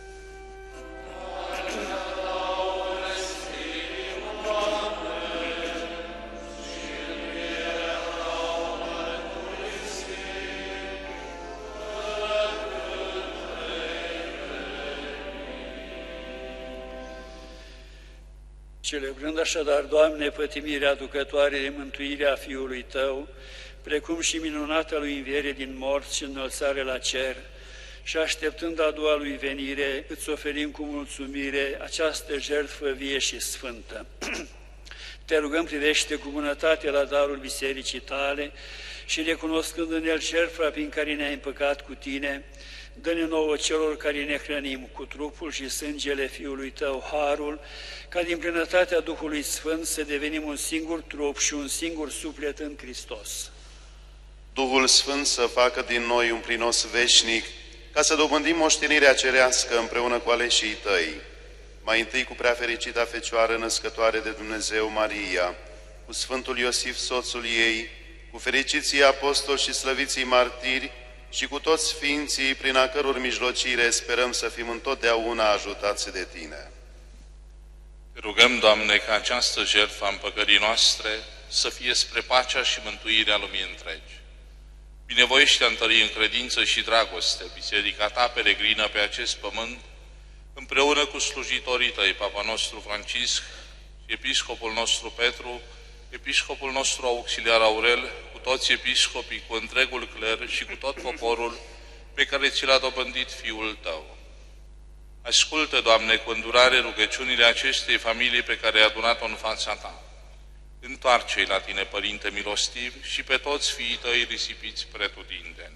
Celebrând așadar, Doamne, pătimirea aducătoare de mântuirea Fiului Tău, precum și minunata Lui înviere din morți și înălțare la cer, și așteptând a doua Lui venire, îți oferim cu mulțumire această jertfă vie și sfântă. Te rugăm, privește cu bunătate la darul bisericii Tale și recunoscând în el jertfa prin care ne-ai împăcat cu Tine, dă-ne nouă celor care ne hrănim cu trupul și sângele Fiului Tău harul, ca din plinătatea Duhului Sfânt să devenim un singur trup și un singur suflet în Hristos. Duhul Sfânt să facă din noi un prinos veșnic, ca să dobândim moștenirea cerească împreună cu aleșii Tăi. Mai întâi cu preafericita Fecioară născătoare de Dumnezeu Maria, cu Sfântul Iosif, soțul ei, cu fericiții apostoli și slăviții martiri și cu toți sfinții, prin a căror mijlocire sperăm să fim întotdeauna ajutați de Tine. Te rugăm, Doamne, ca această jertfă a împăcării noastre să fie spre pacea și mântuirea lumii întregi. Binevoiește a întări în credință și dragoste biserica Ta peregrină pe acest pământ, împreună cu slujitorii Tăi, Papa nostru Francisc și Episcopul nostru Petru, Episcopul nostru auxiliar Aurel, cu toți episcopii, cu întregul cler și cu tot poporul pe care ți l-a dobândit Fiul Tău. Ascultă, Doamne, cu îndurare rugăciunile acestei familii pe care ai adunat-o în fața Ta. Întoarce-i la Tine, Părinte milostiv, și pe toți fiii Tăi risipiți pretutindeni.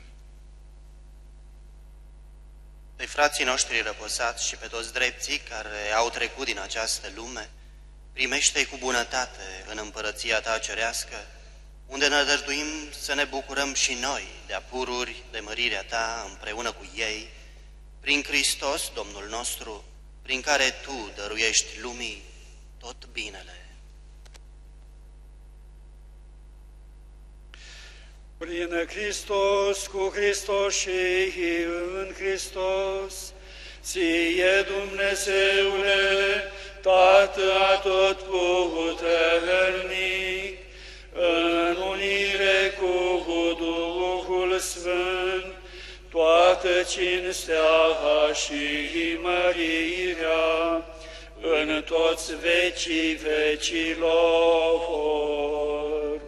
Pe frații noștri răposați și pe toți drepții care au trecut din această lume, primește-i cu bunătate în împărăția Ta cerească, unde nădăjduim să ne bucurăm și noi de pururi de mărirea Ta împreună cu ei, prin Hristos, Domnul nostru, prin care Tu dăruiești lumii tot binele. Prin Hristos, cu Hristos și în Hristos, Ție, Dumnezeule, Tată atotputernic, în unire cu Duhul Sfânt, toată cinstea și mărirea în toți vecii vecilor.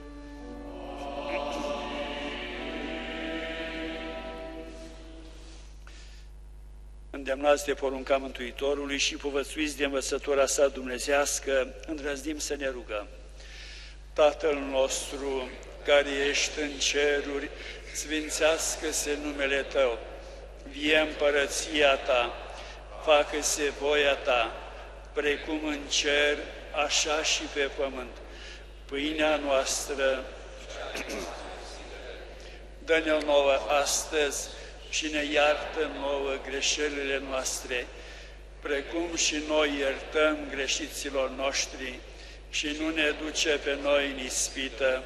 Îndemnați de porunca Mântuitorului și povățuiți de învățătura sa dumnezească, îndrăznim să ne rugăm. Tatăl nostru, care ești în ceruri, sfințească-se numele Tău, vie împărăția Ta, facă-se voia Ta, precum în cer, așa și pe pământ. Pâinea noastră, dă-ne-o nouă astăzi și ne iartă nouă greșelile noastre, precum și noi iertăm greșiților noștri, și nu ne duce pe noi în ispită.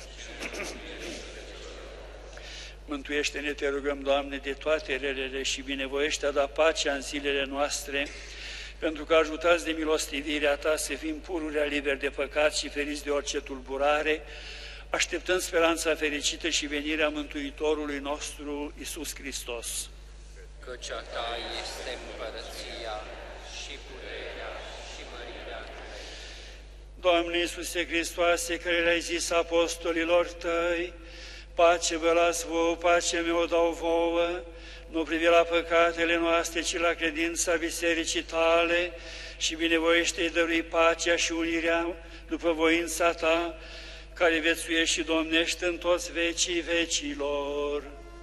Mântuiește-ne, te rugăm, Doamne, de toate relele și binevoiește a da pacea în zilele noastre, pentru că ajutați de milostivirea Ta să fim pururea liberi de păcat și feriți de orice tulburare, așteptând speranța fericită și venirea Mântuitorului nostru, Iisus Hristos. Căci a Ta este împărăția și puterea și mărirea. Doamne Iisuse Hristoase, care le-ai zis apostolilor Tăi, pace vă las vouă, pace mi-o dau vouă, nu privi la păcatele noastre, ci la credința bisericii Tale și binevoiește-i dărui pacea și unirea după voința Ta, care viețuiești și domnești în toți vecii vecilor.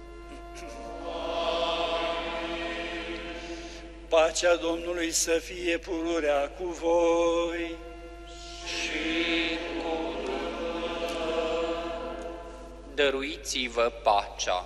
Amin. Pacea Domnului să fie pururea cu voi și cu dăruiți-vă pacea.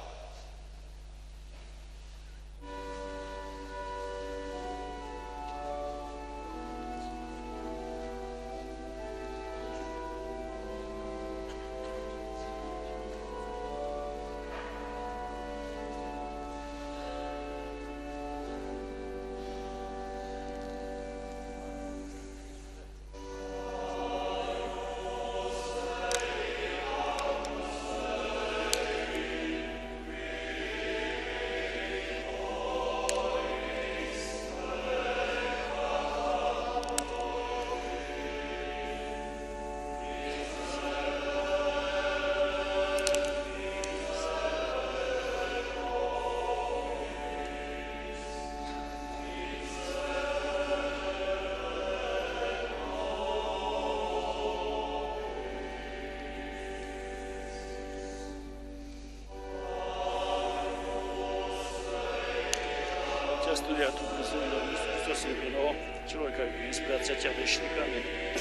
Studiat Dumnezeului Iisus Hristos în vinouă, celor care vin inspirația cea veșnică. Amin.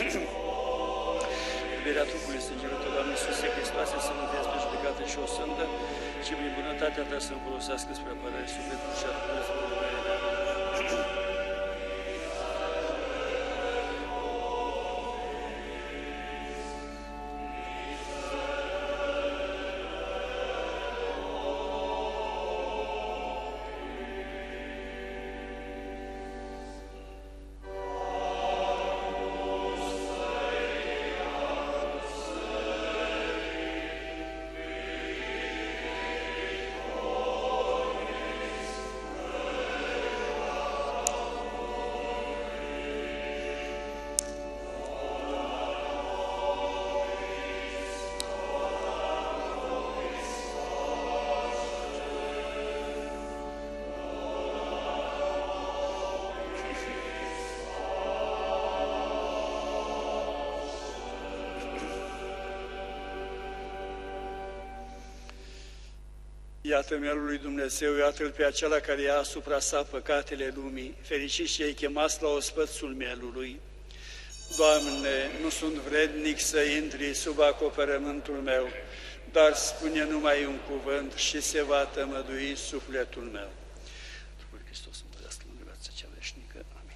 Iubirea trupului sângelui Tău, Doamne Iisuse Hristoase, să nu fie pe judecată și o sândă, ci prin bunătatea Ta să-mi folosească spre apărare sufletului și a Dumnezeului meu. Iată mielul lui Dumnezeu, iată-L pe acela care ia asupra sa păcatele lumii, fericiți și ei chemați la ospățul mielului. Doamne, nu sunt vrednic să intri sub acoperământul meu, dar spune numai un cuvânt și se va tămădui sufletul meu. Trupul Hristos împărească în viața cea veșnică. Amin.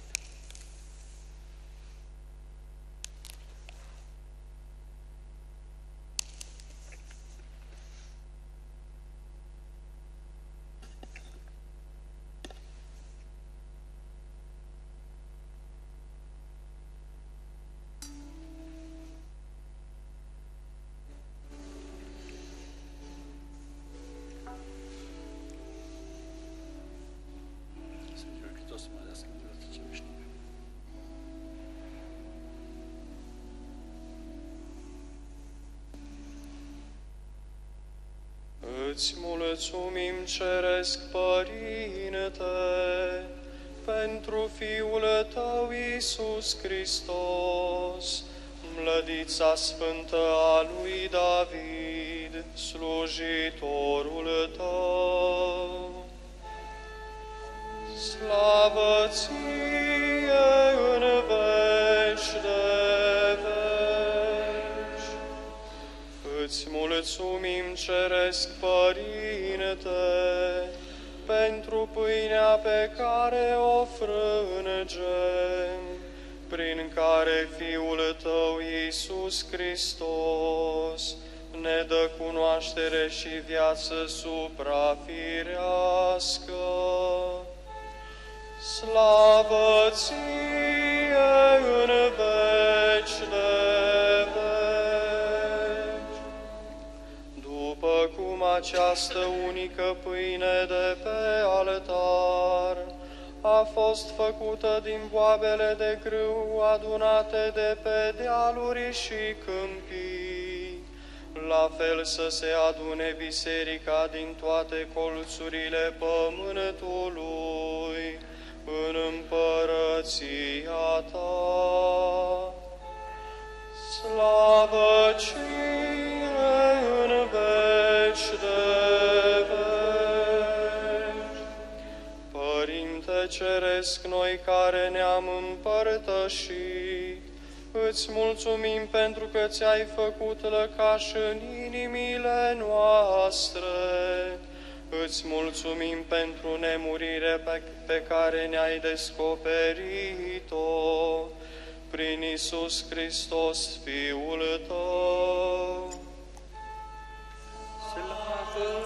Îți mulțumim, Ceresc Părinte, pentru Fiul Tău, Iisus Hristos, mlădița sfântă a lui David, slujitorul Tău. Slavă Ție în veci de veci. Îți mulțumim, Ceresc Părinte, pentru pâinea pe care o frângem, prin care Fiul Tău, Iisus Hristos, ne dă cunoaștere și viață suprafirească. Slavă Ție în veci de veci. După cum această unică pâine de pe altar a fost făcută din boabele de grâu adunate de pe dealuri și câmpii, la fel să se adune biserica din toate colțurile pământului în împărăția Ta. Slavă Ție în veci de veci. Părinte Ceresc, noi care ne-am împărtășit Îți mulțumim pentru că ți-ai făcut lăcaș în inimile noastre. Îți mulțumim pentru nemurire pe care ne-ai descoperit-o prin Iisus Hristos, Fiul Tău. Slavă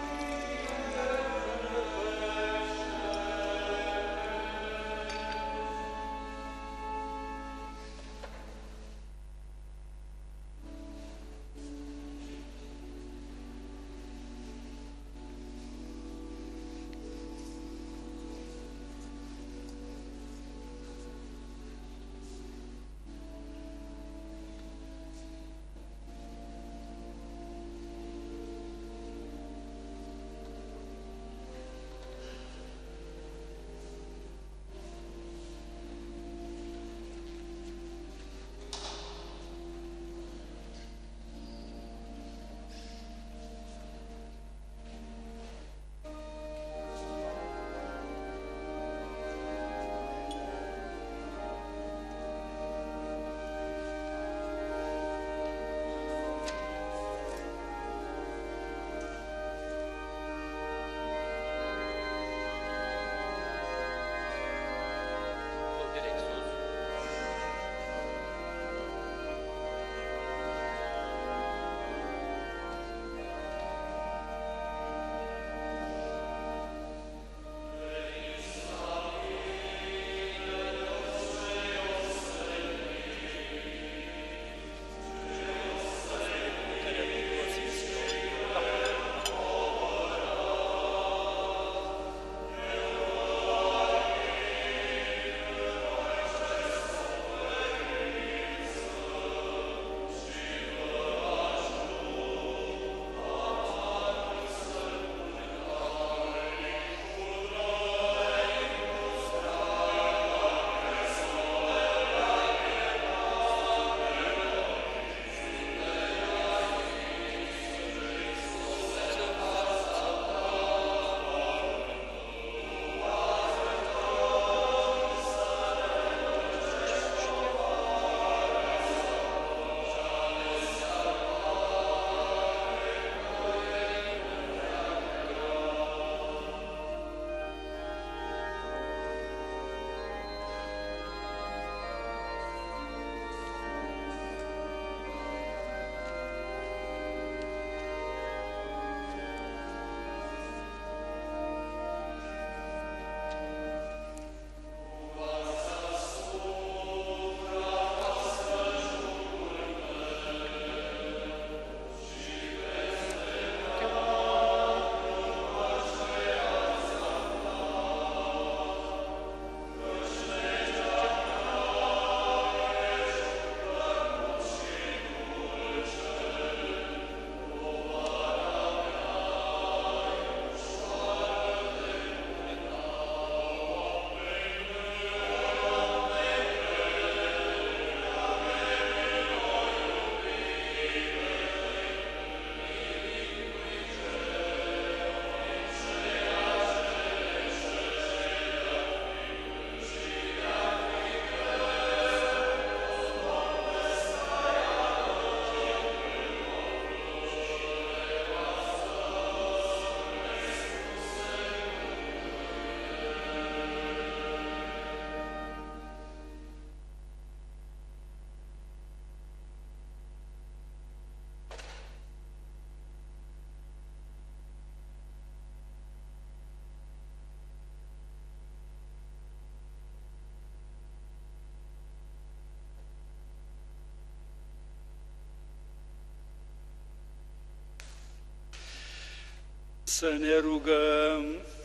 Să ne rugăm.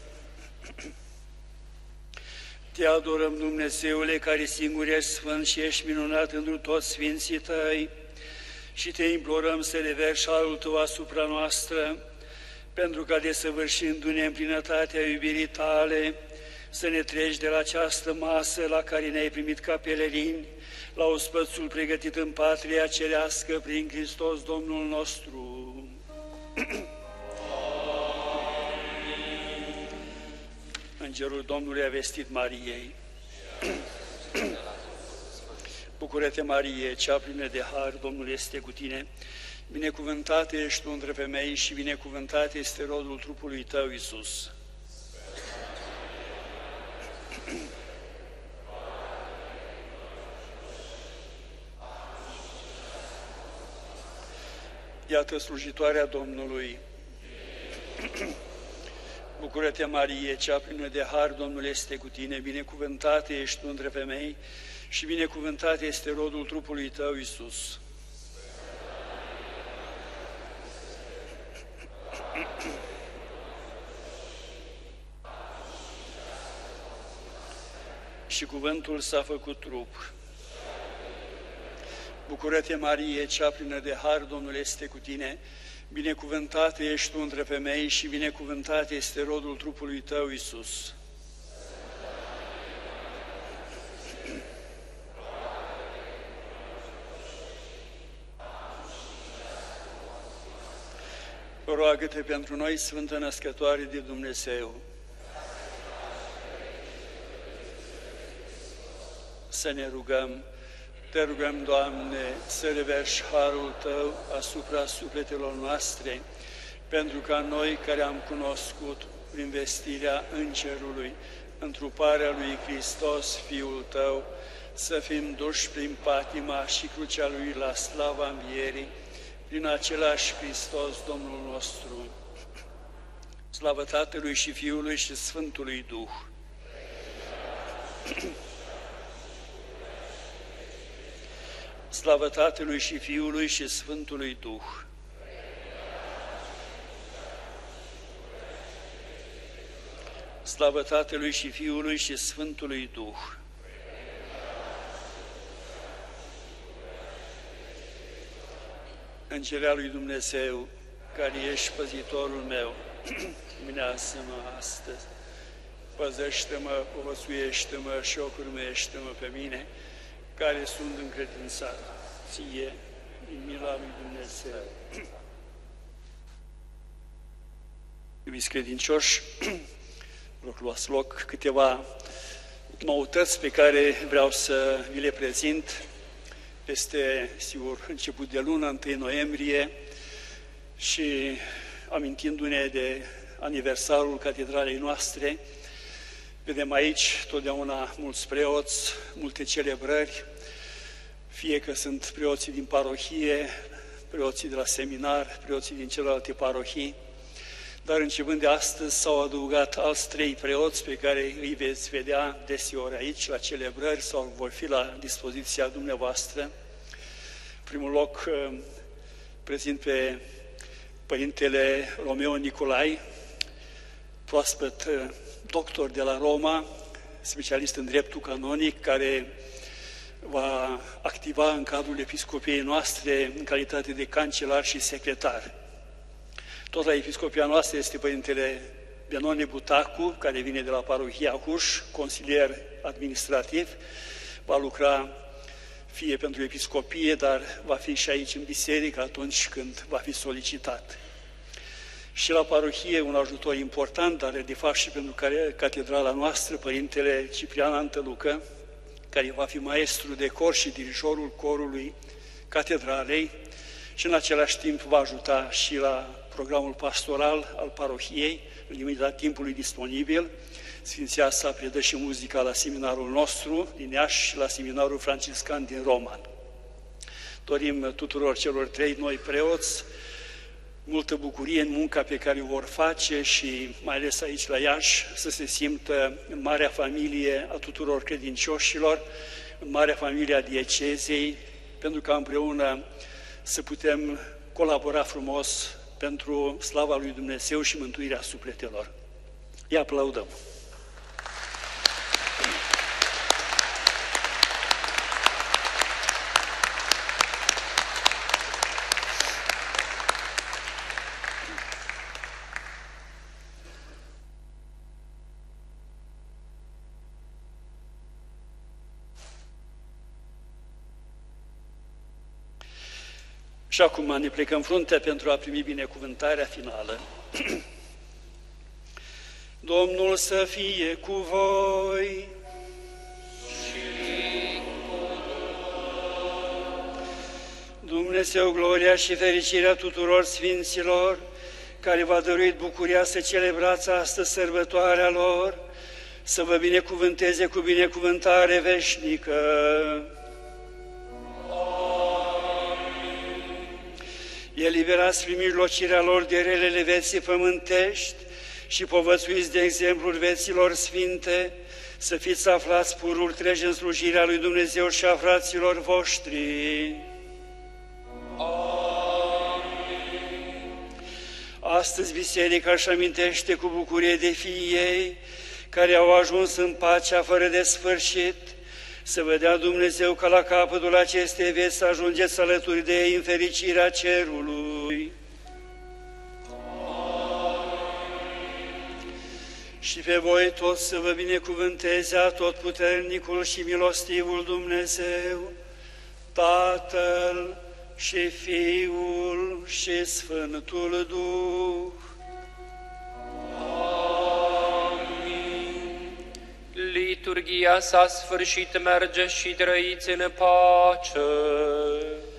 Te adorăm, Dumnezeule, care singur ești sfânt și ești minunat întru toți sfinții Tăi, și Te implorăm să reverși harul Tău asupra noastră, pentru ca, desăvârșindu-ne în plinătatea iubirii Tale, să ne treci de la această masă la care ne-ai primit ca pelerini, la ospățul pregătit în patria cerească prin Hristos Domnul nostru. Îngerul Domnului a vestit Mariei: Bucură-te, Marie, cea plină de har, Domnul este cu tine. Binecuvântată ești tu între femei și binecuvântat este rodul trupului tău, Iisus. Iată slujitoarea Domnului. Bucură-te, Marie, cea plină de har, Domnul este cu tine. Binecuvântată ești tu între femei și binecuvântat este rodul trupului tău, Iisus. Și cuvântul s-a făcut trup. Bucură-te, Marie, cea plină de har, Domnul este cu tine. Binecuvântată ești tu între femei și binecuvântat este rodul trupului tău, Iisus. Roagă-te pentru noi, Sfântă Născătoare de Dumnezeu. Să ne rugăm. Te rugăm, Doamne, să reverși harul Tău asupra sufletelor noastre, pentru ca noi care am cunoscut prin vestirea Îngerului întruparea lui Hristos, Fiul Tău, să fim duși prin patima și crucea Lui la slava învierii, prin același Hristos, Domnul nostru. Slavă Tatălui și Fiului și Sfântului Duh. Slavă Tatălui și Fiului și Sfântului Duh. Slavă Tatălui și Fiului și Sfântului Duh. Îngerea lui Dumnezeu, care ești păzitorul meu, luminează-mă astăzi, păzește-mă, povățuiește-mă și ocurmește-mă pe mine, care sunt încredințat ție, din mila lui Dumnezeu. Iubiți credincioși, rog luați loc, câteva noutăți pe care vreau să vi le prezint. Este, sigur, început de lună, 1 noiembrie, și amintindu-ne de aniversarul catedralei noastre, vedem aici totdeauna mulți preoți, multe celebrări, fie că sunt preoții din parohie, preoții de la seminar, preoții din celelalte parohii, dar începând de astăzi s-au adăugat alți 3 preoți pe care îi veți vedea deseori aici, la celebrări, sau vor fi la dispoziția dumneavoastră. În primul loc prezint pe Părintele Romeo Nicolai, proaspăt doctor de la Roma, specialist în dreptul canonic, care va activa în cadrul episcopiei noastre în calitate de cancelar și secretar. Tot la episcopia noastră este Părintele Benone Butacu, care vine de la parohia Huș, consilier administrativ, va lucra fie pentru episcopie, dar va fi și aici în biserică atunci când va fi solicitat. Și la parohie un ajutor important, dar de fapt și pentru catedrala noastră, Părintele Ciprian Antălucă, care va fi maestru de cor și dirijorul corului catedralei și în același timp va ajuta și la programul pastoral al parohiei, în limita timpului disponibil. Sfinția sa predă și muzica la seminarul nostru din Iași și la seminarul franciscan din Roman. Dorim tuturor celor 3 noi preoți multă bucurie în munca pe care o vor face și mai ales aici la Iași să se simtă în marea familie a tuturor credincioșilor, în marea familie a diecezei, pentru ca împreună să putem colabora frumos pentru slava lui Dumnezeu și mântuirea sufletelor. Îi aplaudăm! Și acum ne plecăm fruntea pentru a primi binecuvântarea finală. Domnul să fie cu voi! Și cu Dumnezeu, gloria și fericirea tuturor sfinților, care v-a dăruit bucuria să celebrați astăzi sărbătoarea lor, să vă binecuvânteze cu binecuvântare veșnică. Eliberați prin mijlocirea lor de relele vieții pământești și povățuiți de exemplul vieților sfinte, să fiți aflați purul treci în slujirea lui Dumnezeu și a fraților voștri. Astăzi Biserica își amintește cu bucurie de fiii ei, care au ajuns în pacea fără de sfârșit, să vă dea Dumnezeu ca la capătul acestei vieți să ajungeți alături de ei în fericirea cerului. Și pe voi toți să vă binecuvânteze Atotputernicul și milostivul Dumnezeu, Tatăl și Fiul și Sfântul Duh. Liturghia s-a sfârșit, merge și trăiți în pace.